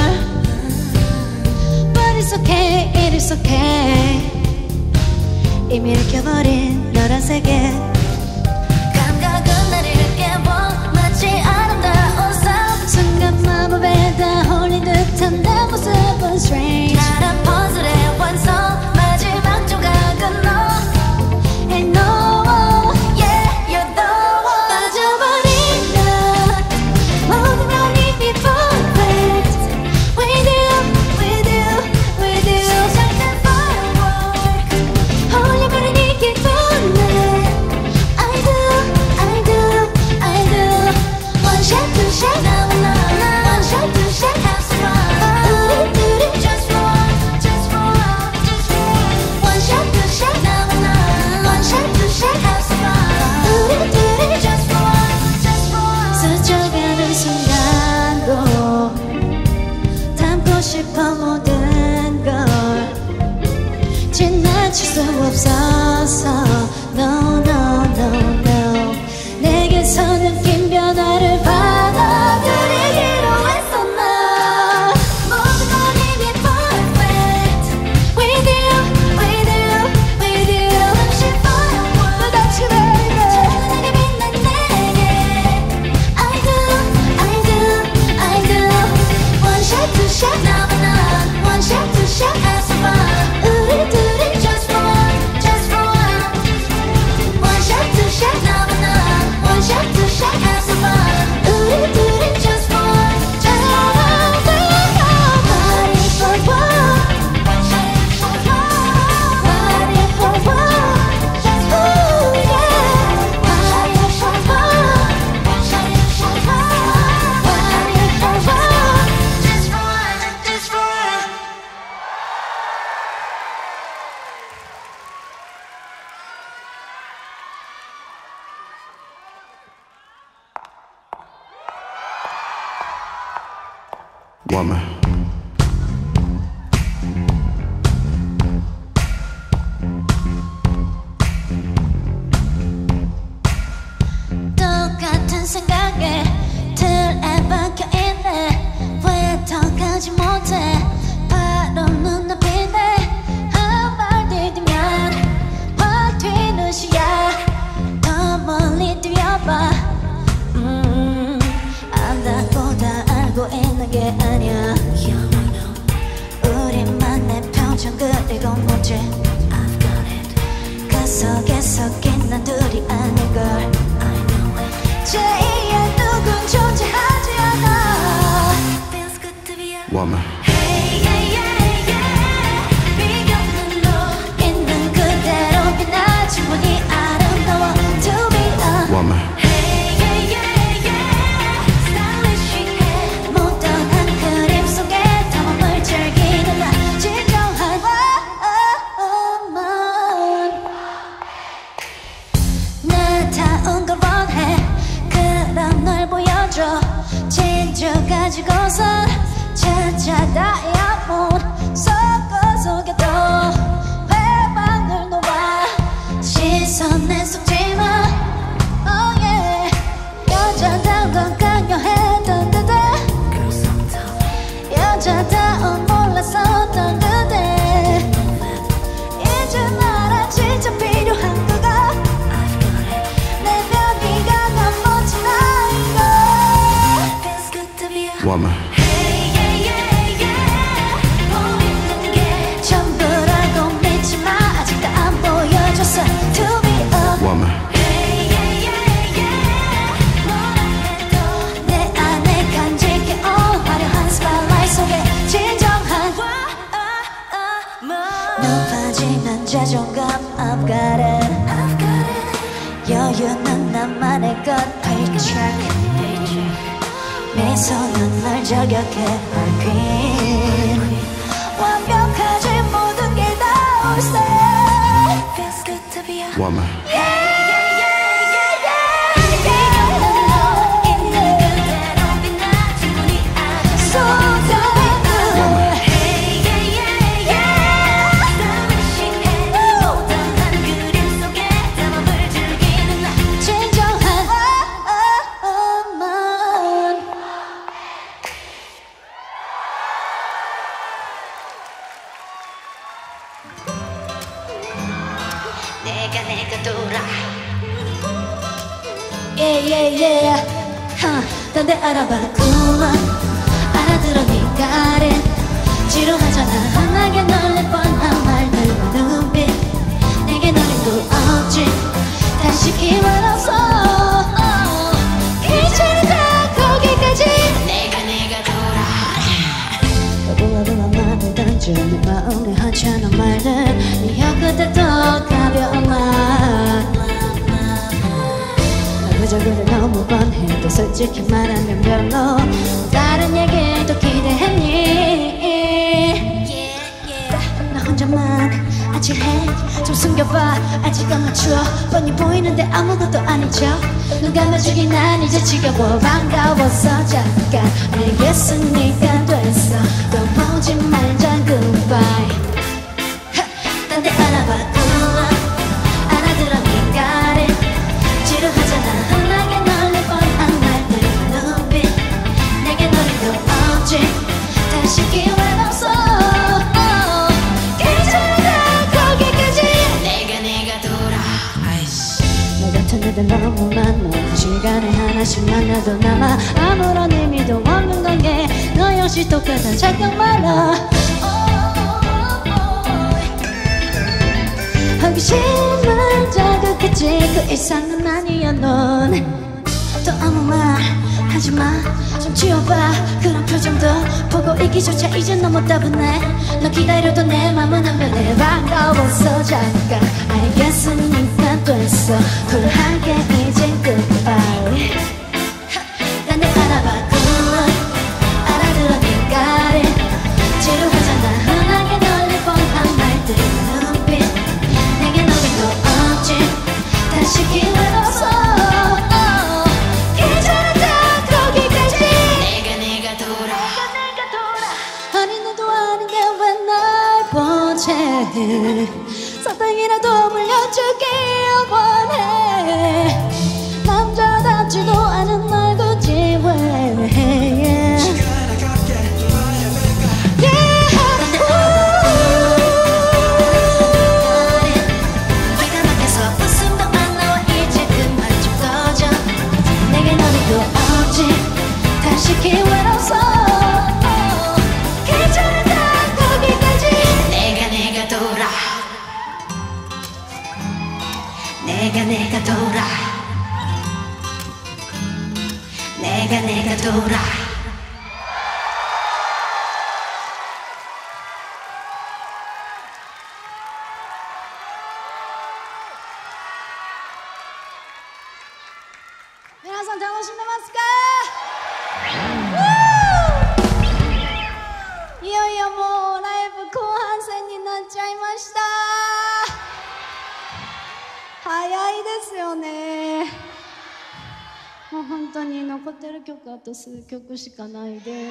But it's okay, it is okay 이미 느껴버린 너란 세계 감각은 나를 깨워 마치 아름다운 삶 순간 마법에 다 홀린 듯한 내 모습은 strange 나란 퍼즐의 완성 마지막 조각은 너 And no Yeah, you're the one 빠져버린 나 모든 건 이미 perfect With you, with you, with you 시작된 firework 홀려버린 이 기분에 I do, I do, I do One shot, two shot 너와 나 One shot, two shot have some fun 우리 둘이 Just for one, just for one, just for one One shot, two shot 너와 나 One shot, two shot have some fun 우리 둘이 Just for one, just for one 스쳐가는 순간도 담고 싶어 모든 걸 지나칠 수 없어서 No, no, no, no 내게서 느낀 변화를 받아들이기로 했어 나 모든 건 이미 perfect With you, with you, with you 잠시 firework Without you baby 찬란하게 빛난 내게 woman. 똑같은 생각에 틀에 박혀있네. 왜 더 가지 못해. 바로 눈앞이네. 한 발 디디면 확 튀는 시야. 더 멀리 뛰어봐. 안다고 다 알고 있는 게 아니야. 우리만의 표정 그리고 문제. 그 속에 섞인 난 둘이 아닐걸. 제2의 누군 존재하지 않아. Woman. Hey, yeah, yeah, yeah. 비교는 너 있는 그대로 빛나. 충분히 아름다워. To be a Woman. Hey, yeah, yeah, yeah. Stylish해. 못다한 그림 속에 탐험을 즐기는 나. 진정한 woman. 나다운 걸 원해. 그럼 널 보여줘. 진주 가지고선 찾아 다이아몬드 섞어 속여도 회방을 놓아. 시선에 속지마. Oh yeah. 여자다운 건 강요했던 그대. 여자다운 몰랐었던 그대. 이제 알아 진짜 필요한 그가. 내면이 강한 멋진 아이가. Woman. Hey, yeah, yeah, yeah. 보이는 게 전부라고 믿지 마. 아직도 안 보여줬어. To be a Woman. Hey, yeah, yeah, yeah. 뭐라 해도 내 안에 간직해. 화려한 스팟라이트 속에 진정한 높아지는 자존감. I've got it. 여유는 나만의 것. Paycheck. 미소는 널 저격해. I'm queen. 완벽하지 모든 게 다 올세. Feels good to be a Woman. 내가 돌아. Yeah, yeah, yeah. 딴 데 알아봤구만. 알아들어 네가 래 지루하잖아. 환하게 널릴 뻔한 말들과 눈빛. 내게 노림도 없지. 다시 기회 없어. 괜찮다 거기까지. 내가 돌아. 거부하고만 맘을 던져. 내 마음에 하찮은 말들. 네 혀끝에 더 가벼운 말. 그저 그래 너무 뻔해. 또 솔직히 말하면 별로. 다른 얘기도 기대했니. 나 혼자만 아찔해. 좀 숨겨봐. 아직 안 맞춰. 뻔히 보이는데 아무것도 아닌 척. 눈 감아주기 난 이제 지겨워. 반가웠어 잠깐. 알겠으니까 됐어. 또 보지 말자 goodbye. 딴 데 알아봤구나. 알아들어 네가 래 지루하잖아. 흔하게 널릴 뻔한 말들과 눈빛. 내게 노림도 없지. 다시 기회 없어. 괜찮아 거기까지. 내가 돌아. 너 같은 애들 너무 많아. 시간에 하나씩 만나도 남아. 아무런 의미도 없는 관계. 너 역시 똑같아. 착각 말아. 호기심을 자극했지. 그 이상은 아니야 넌. 또 아무 말 하지마. 좀 지워봐 그런 표정도. 보고 있기조차 이제 너무 따분해. 너 기다려도 내 맘은 안 변해. 반가웠어 잠깐. 알겠으니까 됐어. 쿨하게 이젠 goodbye. 딴 데 알아봤구나. 알아들어 네가 래 지루하잖아. 흔하게 널릴 뻔한 말들과 눈빛. 내게 노림도 없지. 다시 기회 없어. 괜찮다 거기까지. 내가 돌아. 사탕이라도 물려주길 원해 남자답지도 않은 날 굳이 왜 기가 막혀서 웃음도 안 나와 이제 그만 좀 꺼져 내게 너는 또 없지 다시 기회로 서 괜찮다 거기까지 내가 돌아 내가 돌아 내가 돌아皆さん楽しんでますか？いよいよもうライブ後半戦になっちゃいました。早いですよね。もう本当に残ってる曲あと数曲しかないです。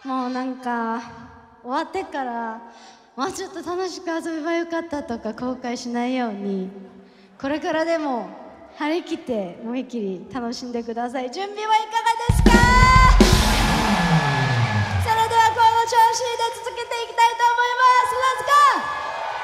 もうなんか終わってからもうちょっと楽しく遊べばよかったとか後悔しないようにこれからでも張り切って思いっきり楽しんでください。準備はいかがですか？それではこの調子で続けていきたいと思います。Let's go！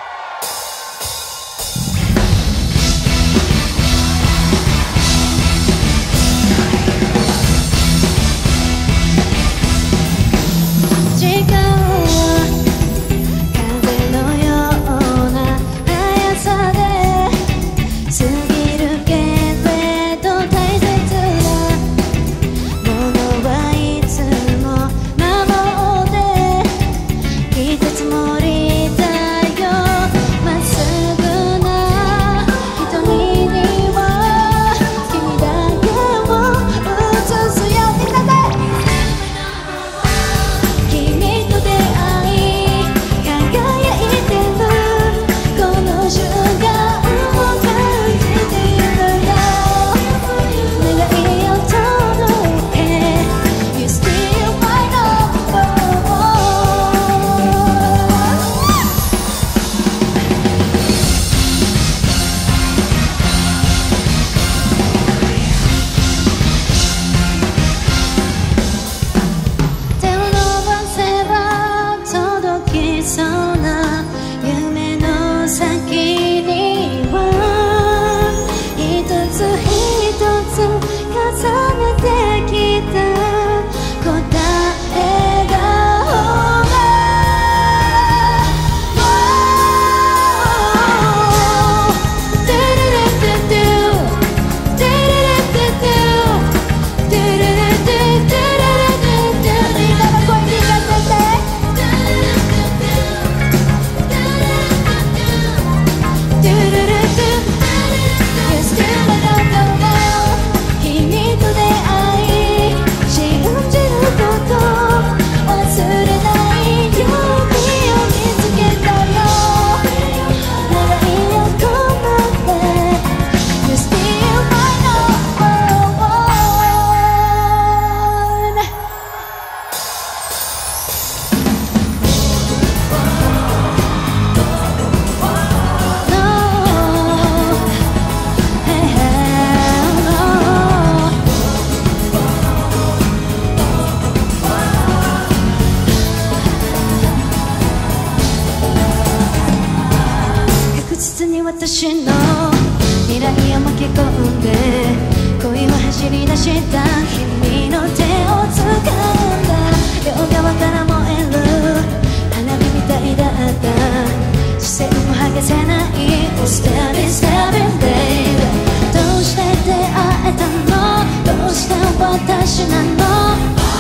私の未来を巻き込んで恋は走り出した君の手を掴んだ両側から燃える花火みたいだった視線も剥がせない Stabbing, stabbing, baby どうして出会えたのどうして私なの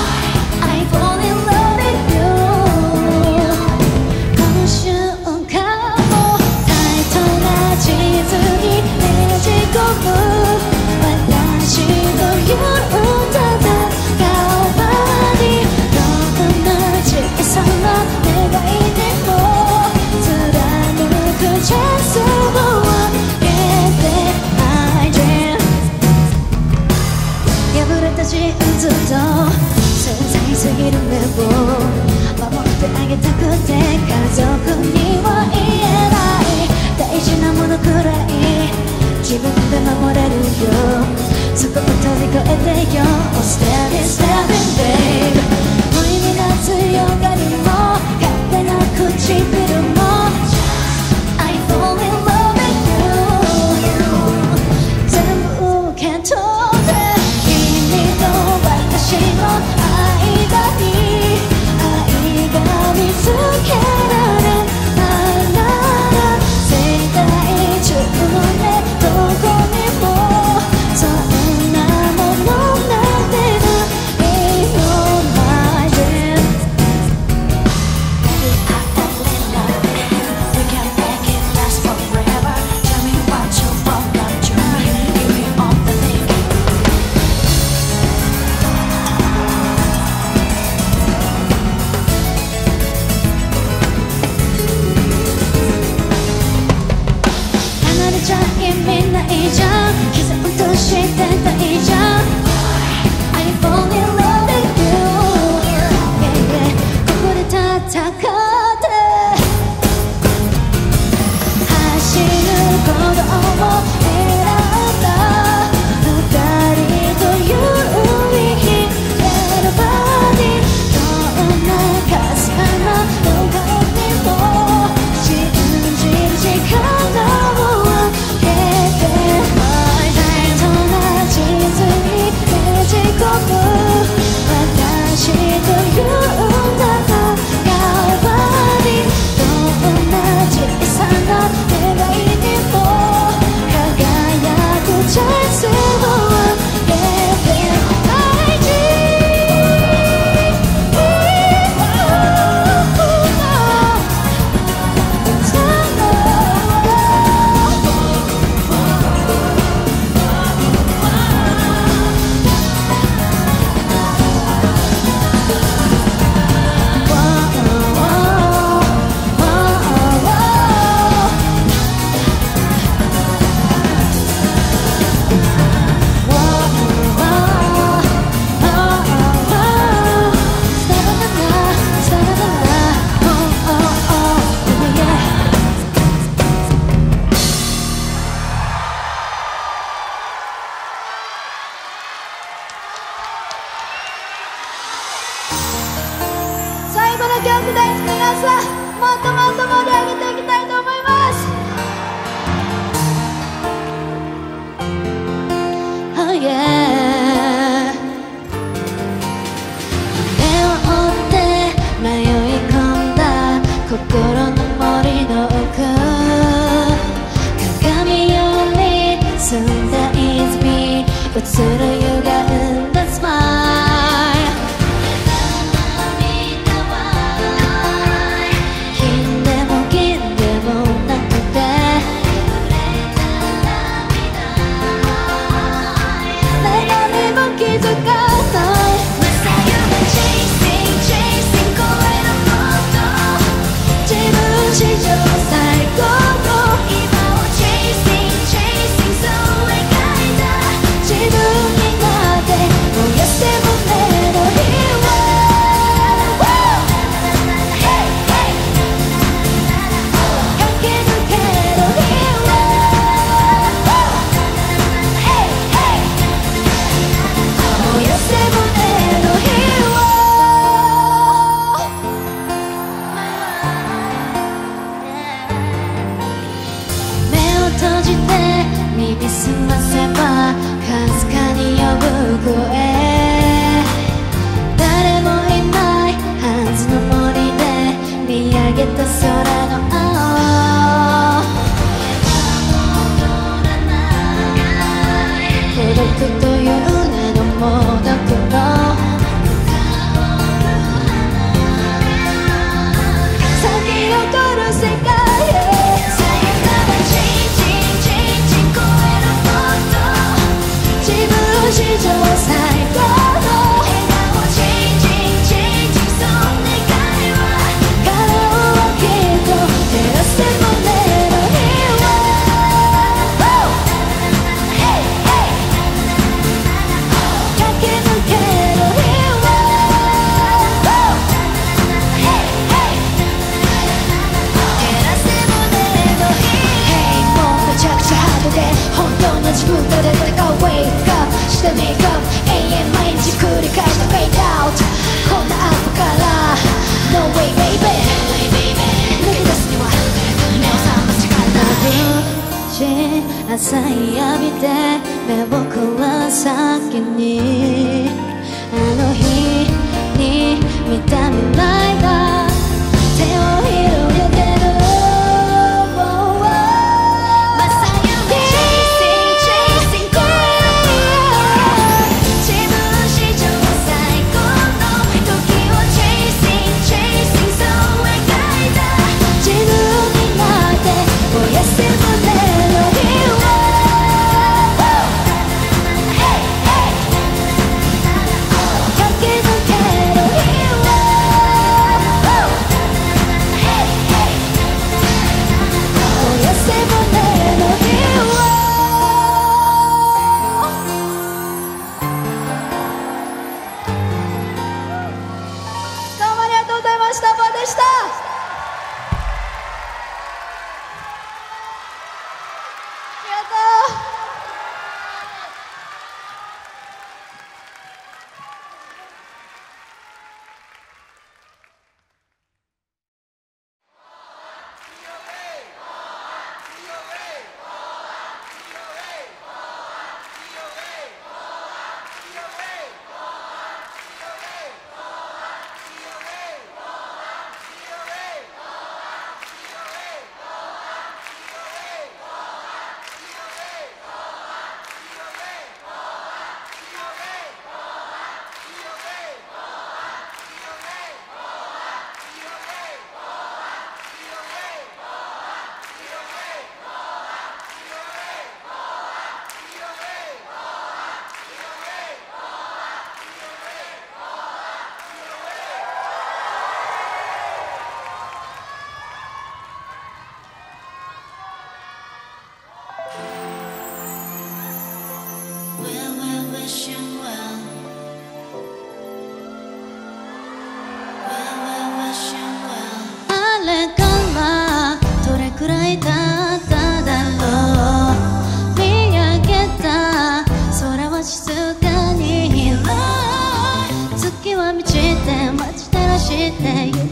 I fall in love with you この瞬間地図にねじ込む私の夜戦う場にどんなみんないいじゃん毅然としてたいいじゃん I fall in love with you、ここで戦って走ることを選んだ二人という生きてるバディどんな風がどこにも信じる力をあげてそんな地図にねじ込む私という名がバディどんな小さな願いにも輝くチャンスをあげて大事最後の曲です。皆さんもっともっと盛り上げていきたいと思います。Oh yeah 目を追って迷い込んだ心の森の奥鏡より澄んだ泉映る湯が生んだスマイル金でも銀でもなくて誰にも気づかない自分史上最高の今を Chasing Chasing そう描いた自分になって燃やせ胸の火は駆け抜ける火は燃やせ胸の火は目を閉じて耳すませばかすかに呼ぶ声誰もいないはずの森で見上げた空の青孤独という名のもどくの咲き誇る世界へさよならチンチンチンチン超えること自分史上最高の笑顔チンチンチンチンそん願いは彼をきっと照らせ胸の火は駆け抜ける火は照らせ胸の火 Hey もうめちゃくちゃハードで本当の自分とで戦う Wake up して Make up 永遠毎日繰り返した Fade out こんな後から No way baby 抜け出すには目を覚ます時間だ朝日浴びて目を凝らす先にあの日に見た未来が手を広げてるまさに Chasing Chasing 超える自分史上最高の時を Chasing Chasing そう描いた自分になって燃やせ胸の火は駆け抜ける火は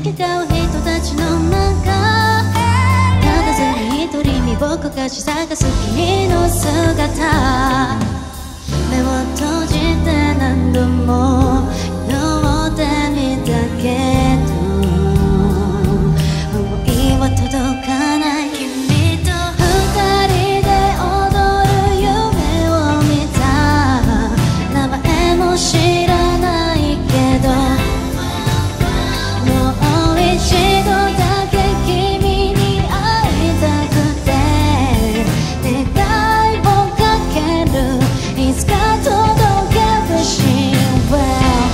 違う人たちの中ただずに一人身を焦がし探す君の姿目を閉じて何度も酔ってみたけど思いは届かない君と二人で踊る夢を見た名前も知らないけどもう一度だけ君に会いたくて願いをかけるいつか届け Wishing well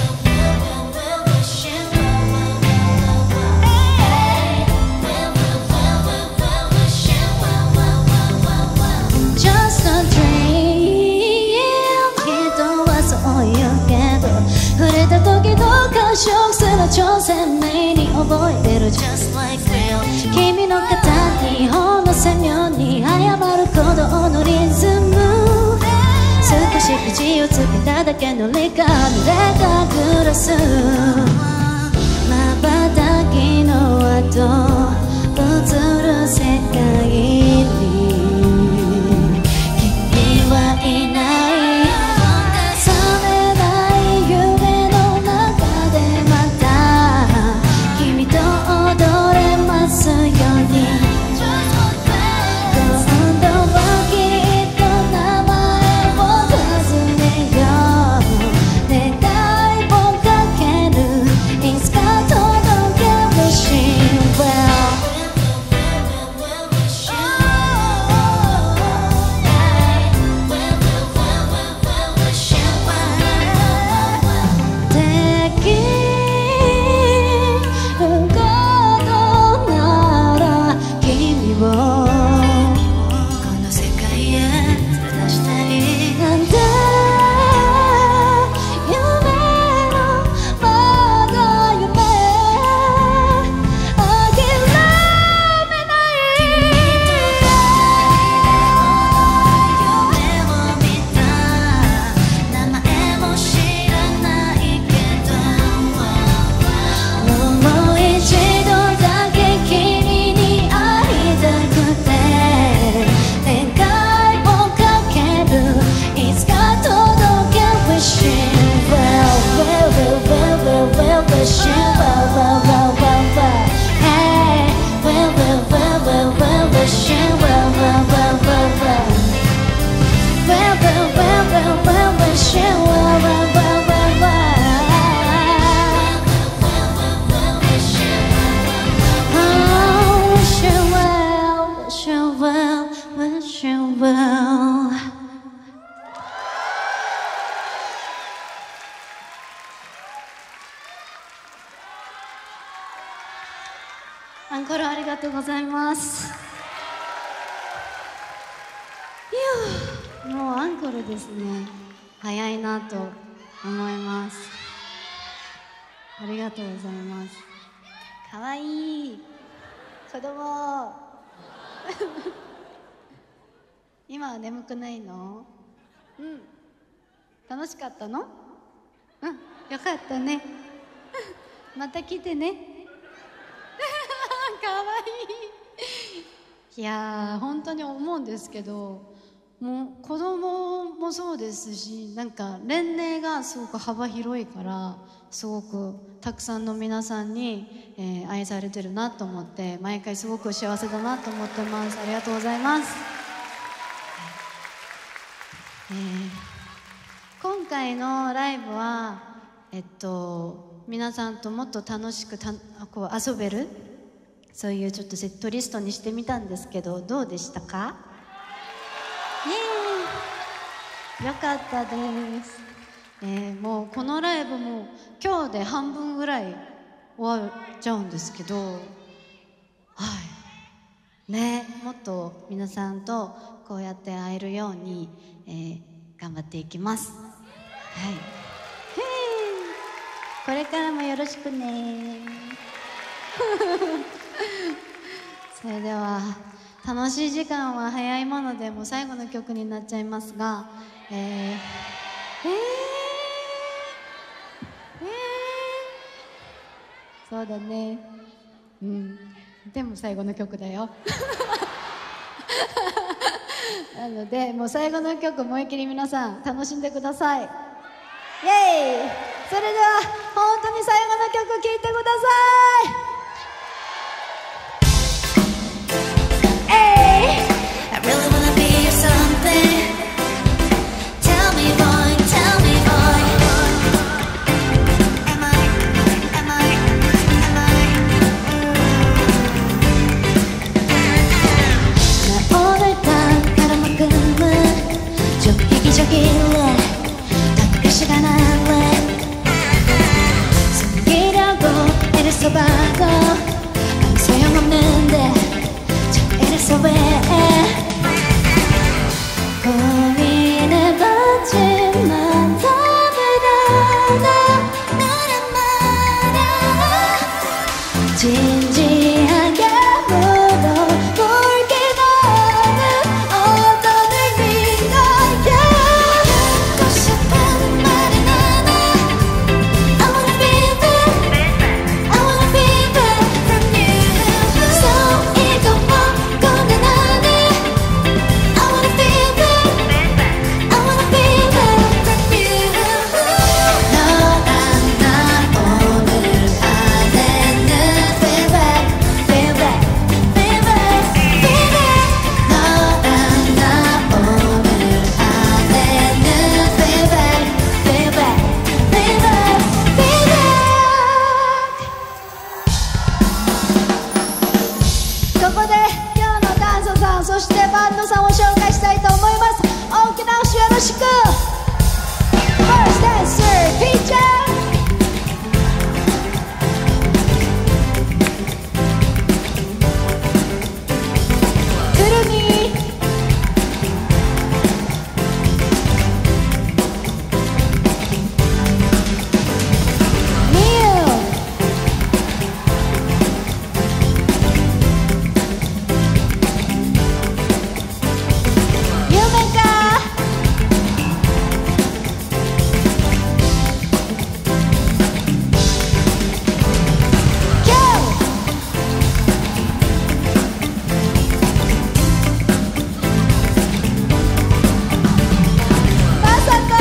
Just a dream 人はそう言うけど触れた時の感触すら超鮮明に覚えてる Just like real 君の肩にほんの鮮妙に謝る鼓動のリズム少し口をつけただけのリカー濡れたグラス瞬きの後映る世界に君はいない覚めない夢の中でまた君と踊れますように今度はきっと名前を尋ねよう願いをかけるいつか届け Wishing wellアンコールありがとうございます。いやもうアンコールですね。早いなと思います。ありがとうございます。かわいい子供今は眠くないの？うん。楽しかったの？うん。よかったね。また来てね。かわいい。いやー本当に思うんですけど、もう子供もそうですし、なんか年齢がすごく幅広いからすごくたくさんの皆さんに、愛されてるなと思って毎回すごく幸せだなと思ってます。ありがとうございます。今回のライブは皆さんともっと楽しくこう遊べる、そういうちょっとセットリストにしてみたんですけど、どうでしたか？よかったです。もうこのライブも今日で半分ぐらい終わっちゃうんですけど、はいね、もっと皆さんとこうやって会えるように、頑張っていきます。はい、これからもよろしくねそれでは楽しい時間は早いものでもう最後の曲になっちゃいますが、そそうだね。うん。でも最後の曲だよ。なのでもう最後の曲思いっきり皆さん楽しんでください。イエーイ。それでは本当に最後の曲聴いてください。 I really wanna be something. Tell me boy, tell me boy. Am I? 나 오늘 딱 가로막음은 좀 이기적일래. 더 시간 할래. 숨기려고 애를 써봐도 아무 소용없는데 저 애를 써 왜? 고민해봤지만 답을 알아. 너란 말야. 진지하게 물어볼게. 너는 어떤 의미가야. 듣고 싶은 말은 하나. I wanna be there. I wanna be there from you. So 이거 먹고는 안 해. I wanna be there. I wanna be there from you. 너랑 나 오늘 안에는 feel back, feel back, feel back, feel back. 너랑 나 오늘 안에는 feel back, feel back, feel back, feel back. ここで今日のダンサーさんそしてバンドさんを紹介したいと思います。大きな拍手よろしく。First dancer Peach。くるみ。みゆ。夢か。今日。まさか。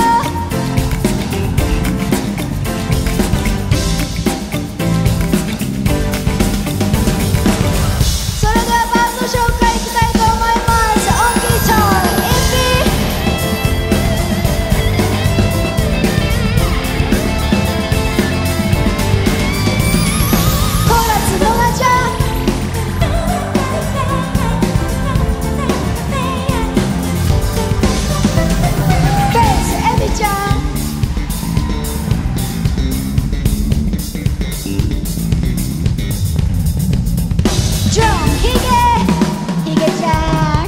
それではバンド紹介いきたいと思います。オンギターインピコーラスドガちゃん。ベースエミちゃん。ドラムヒゲちゃん。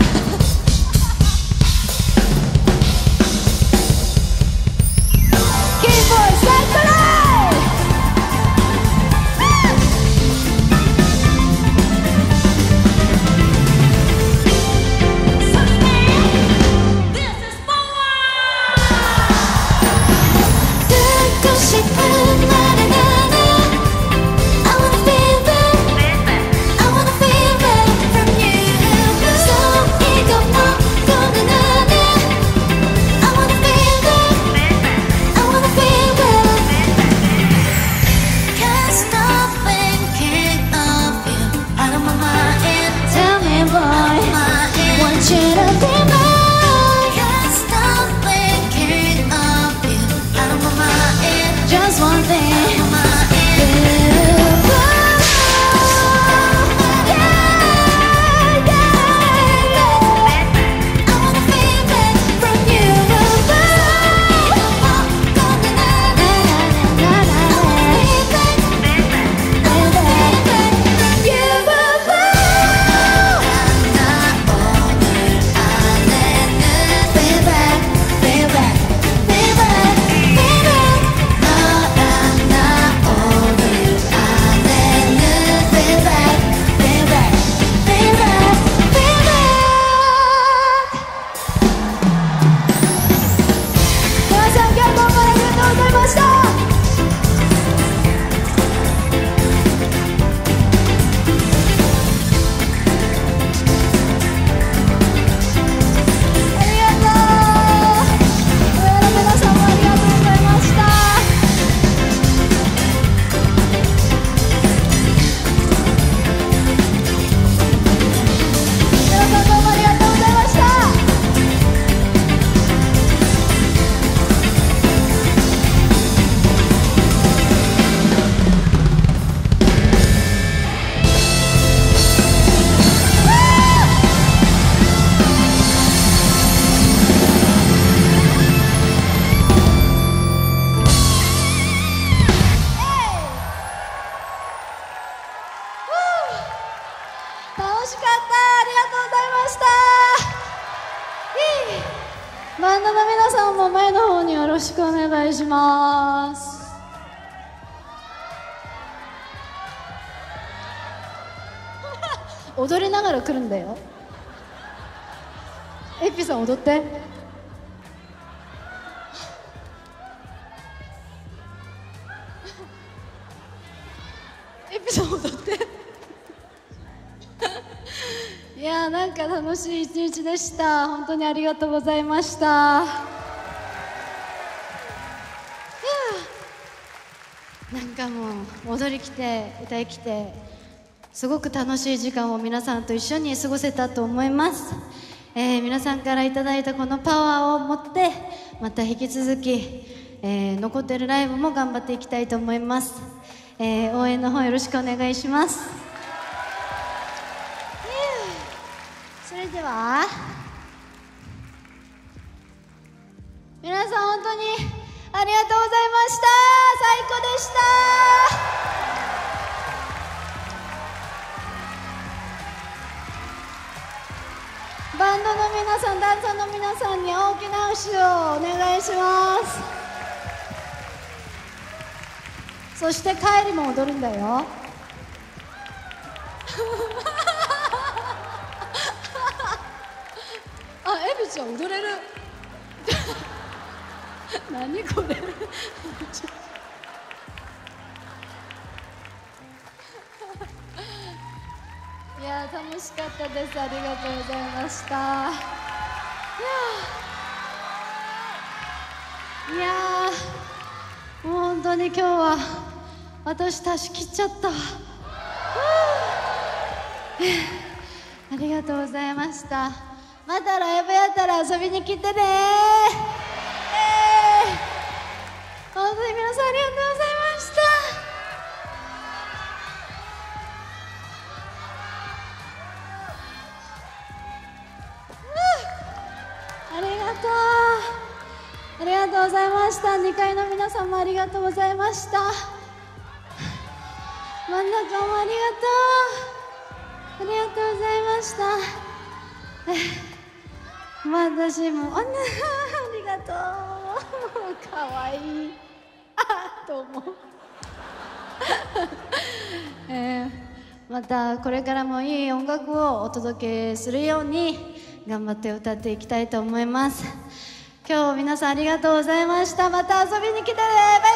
キーボードサントライ。듣고 싶은 말은 하나. I wanna feel that. I wanna feel that from you. So 이거 먹고는 안 해. I wanna feel that. I wanna feel that. Can't stop thinking of you out of my mind. Tell me boy, want you to be mine. Can't stop thinking of you out of my mind. Just one thing. しかった。ありがとうございました。バンドの皆さんも前の方によろしくお願いします。踊りながら来るんだよ。エピさん踊って。エピさん踊っていやー、なんか楽しい一日でした。本当にありがとうございました。なんかもう踊りきて歌いきてすごく楽しい時間を皆さんと一緒に過ごせたと思います。皆さんからいただいたこのパワーを持ってまた引き続き、残っているライブも頑張っていきたいと思います。応援の方よろしくお願いします。それでは皆さん本当にありがとうございました。最高でした。バンドの皆さん、ダンサーの皆さんに大きな拍手をお願いします。そして帰りも踊るんだよあ、エビちゃん踊れる何これいやー、楽しかったです。ありがとうございました。いやー、もう本当に今日は私足し切っちゃったありがとうございました。またライブやったら遊びに来てね本当に皆さんありがとうございました。ありがとうございました。2階の皆さんもありがとうございました。真ん中もありがとうございました。私もありがとうかわいいどうもまたこれからもいい音楽をお届けするように頑張って歌っていきたいと思います。今日皆さんありがとうございました。また遊びに来てね。バイバイ。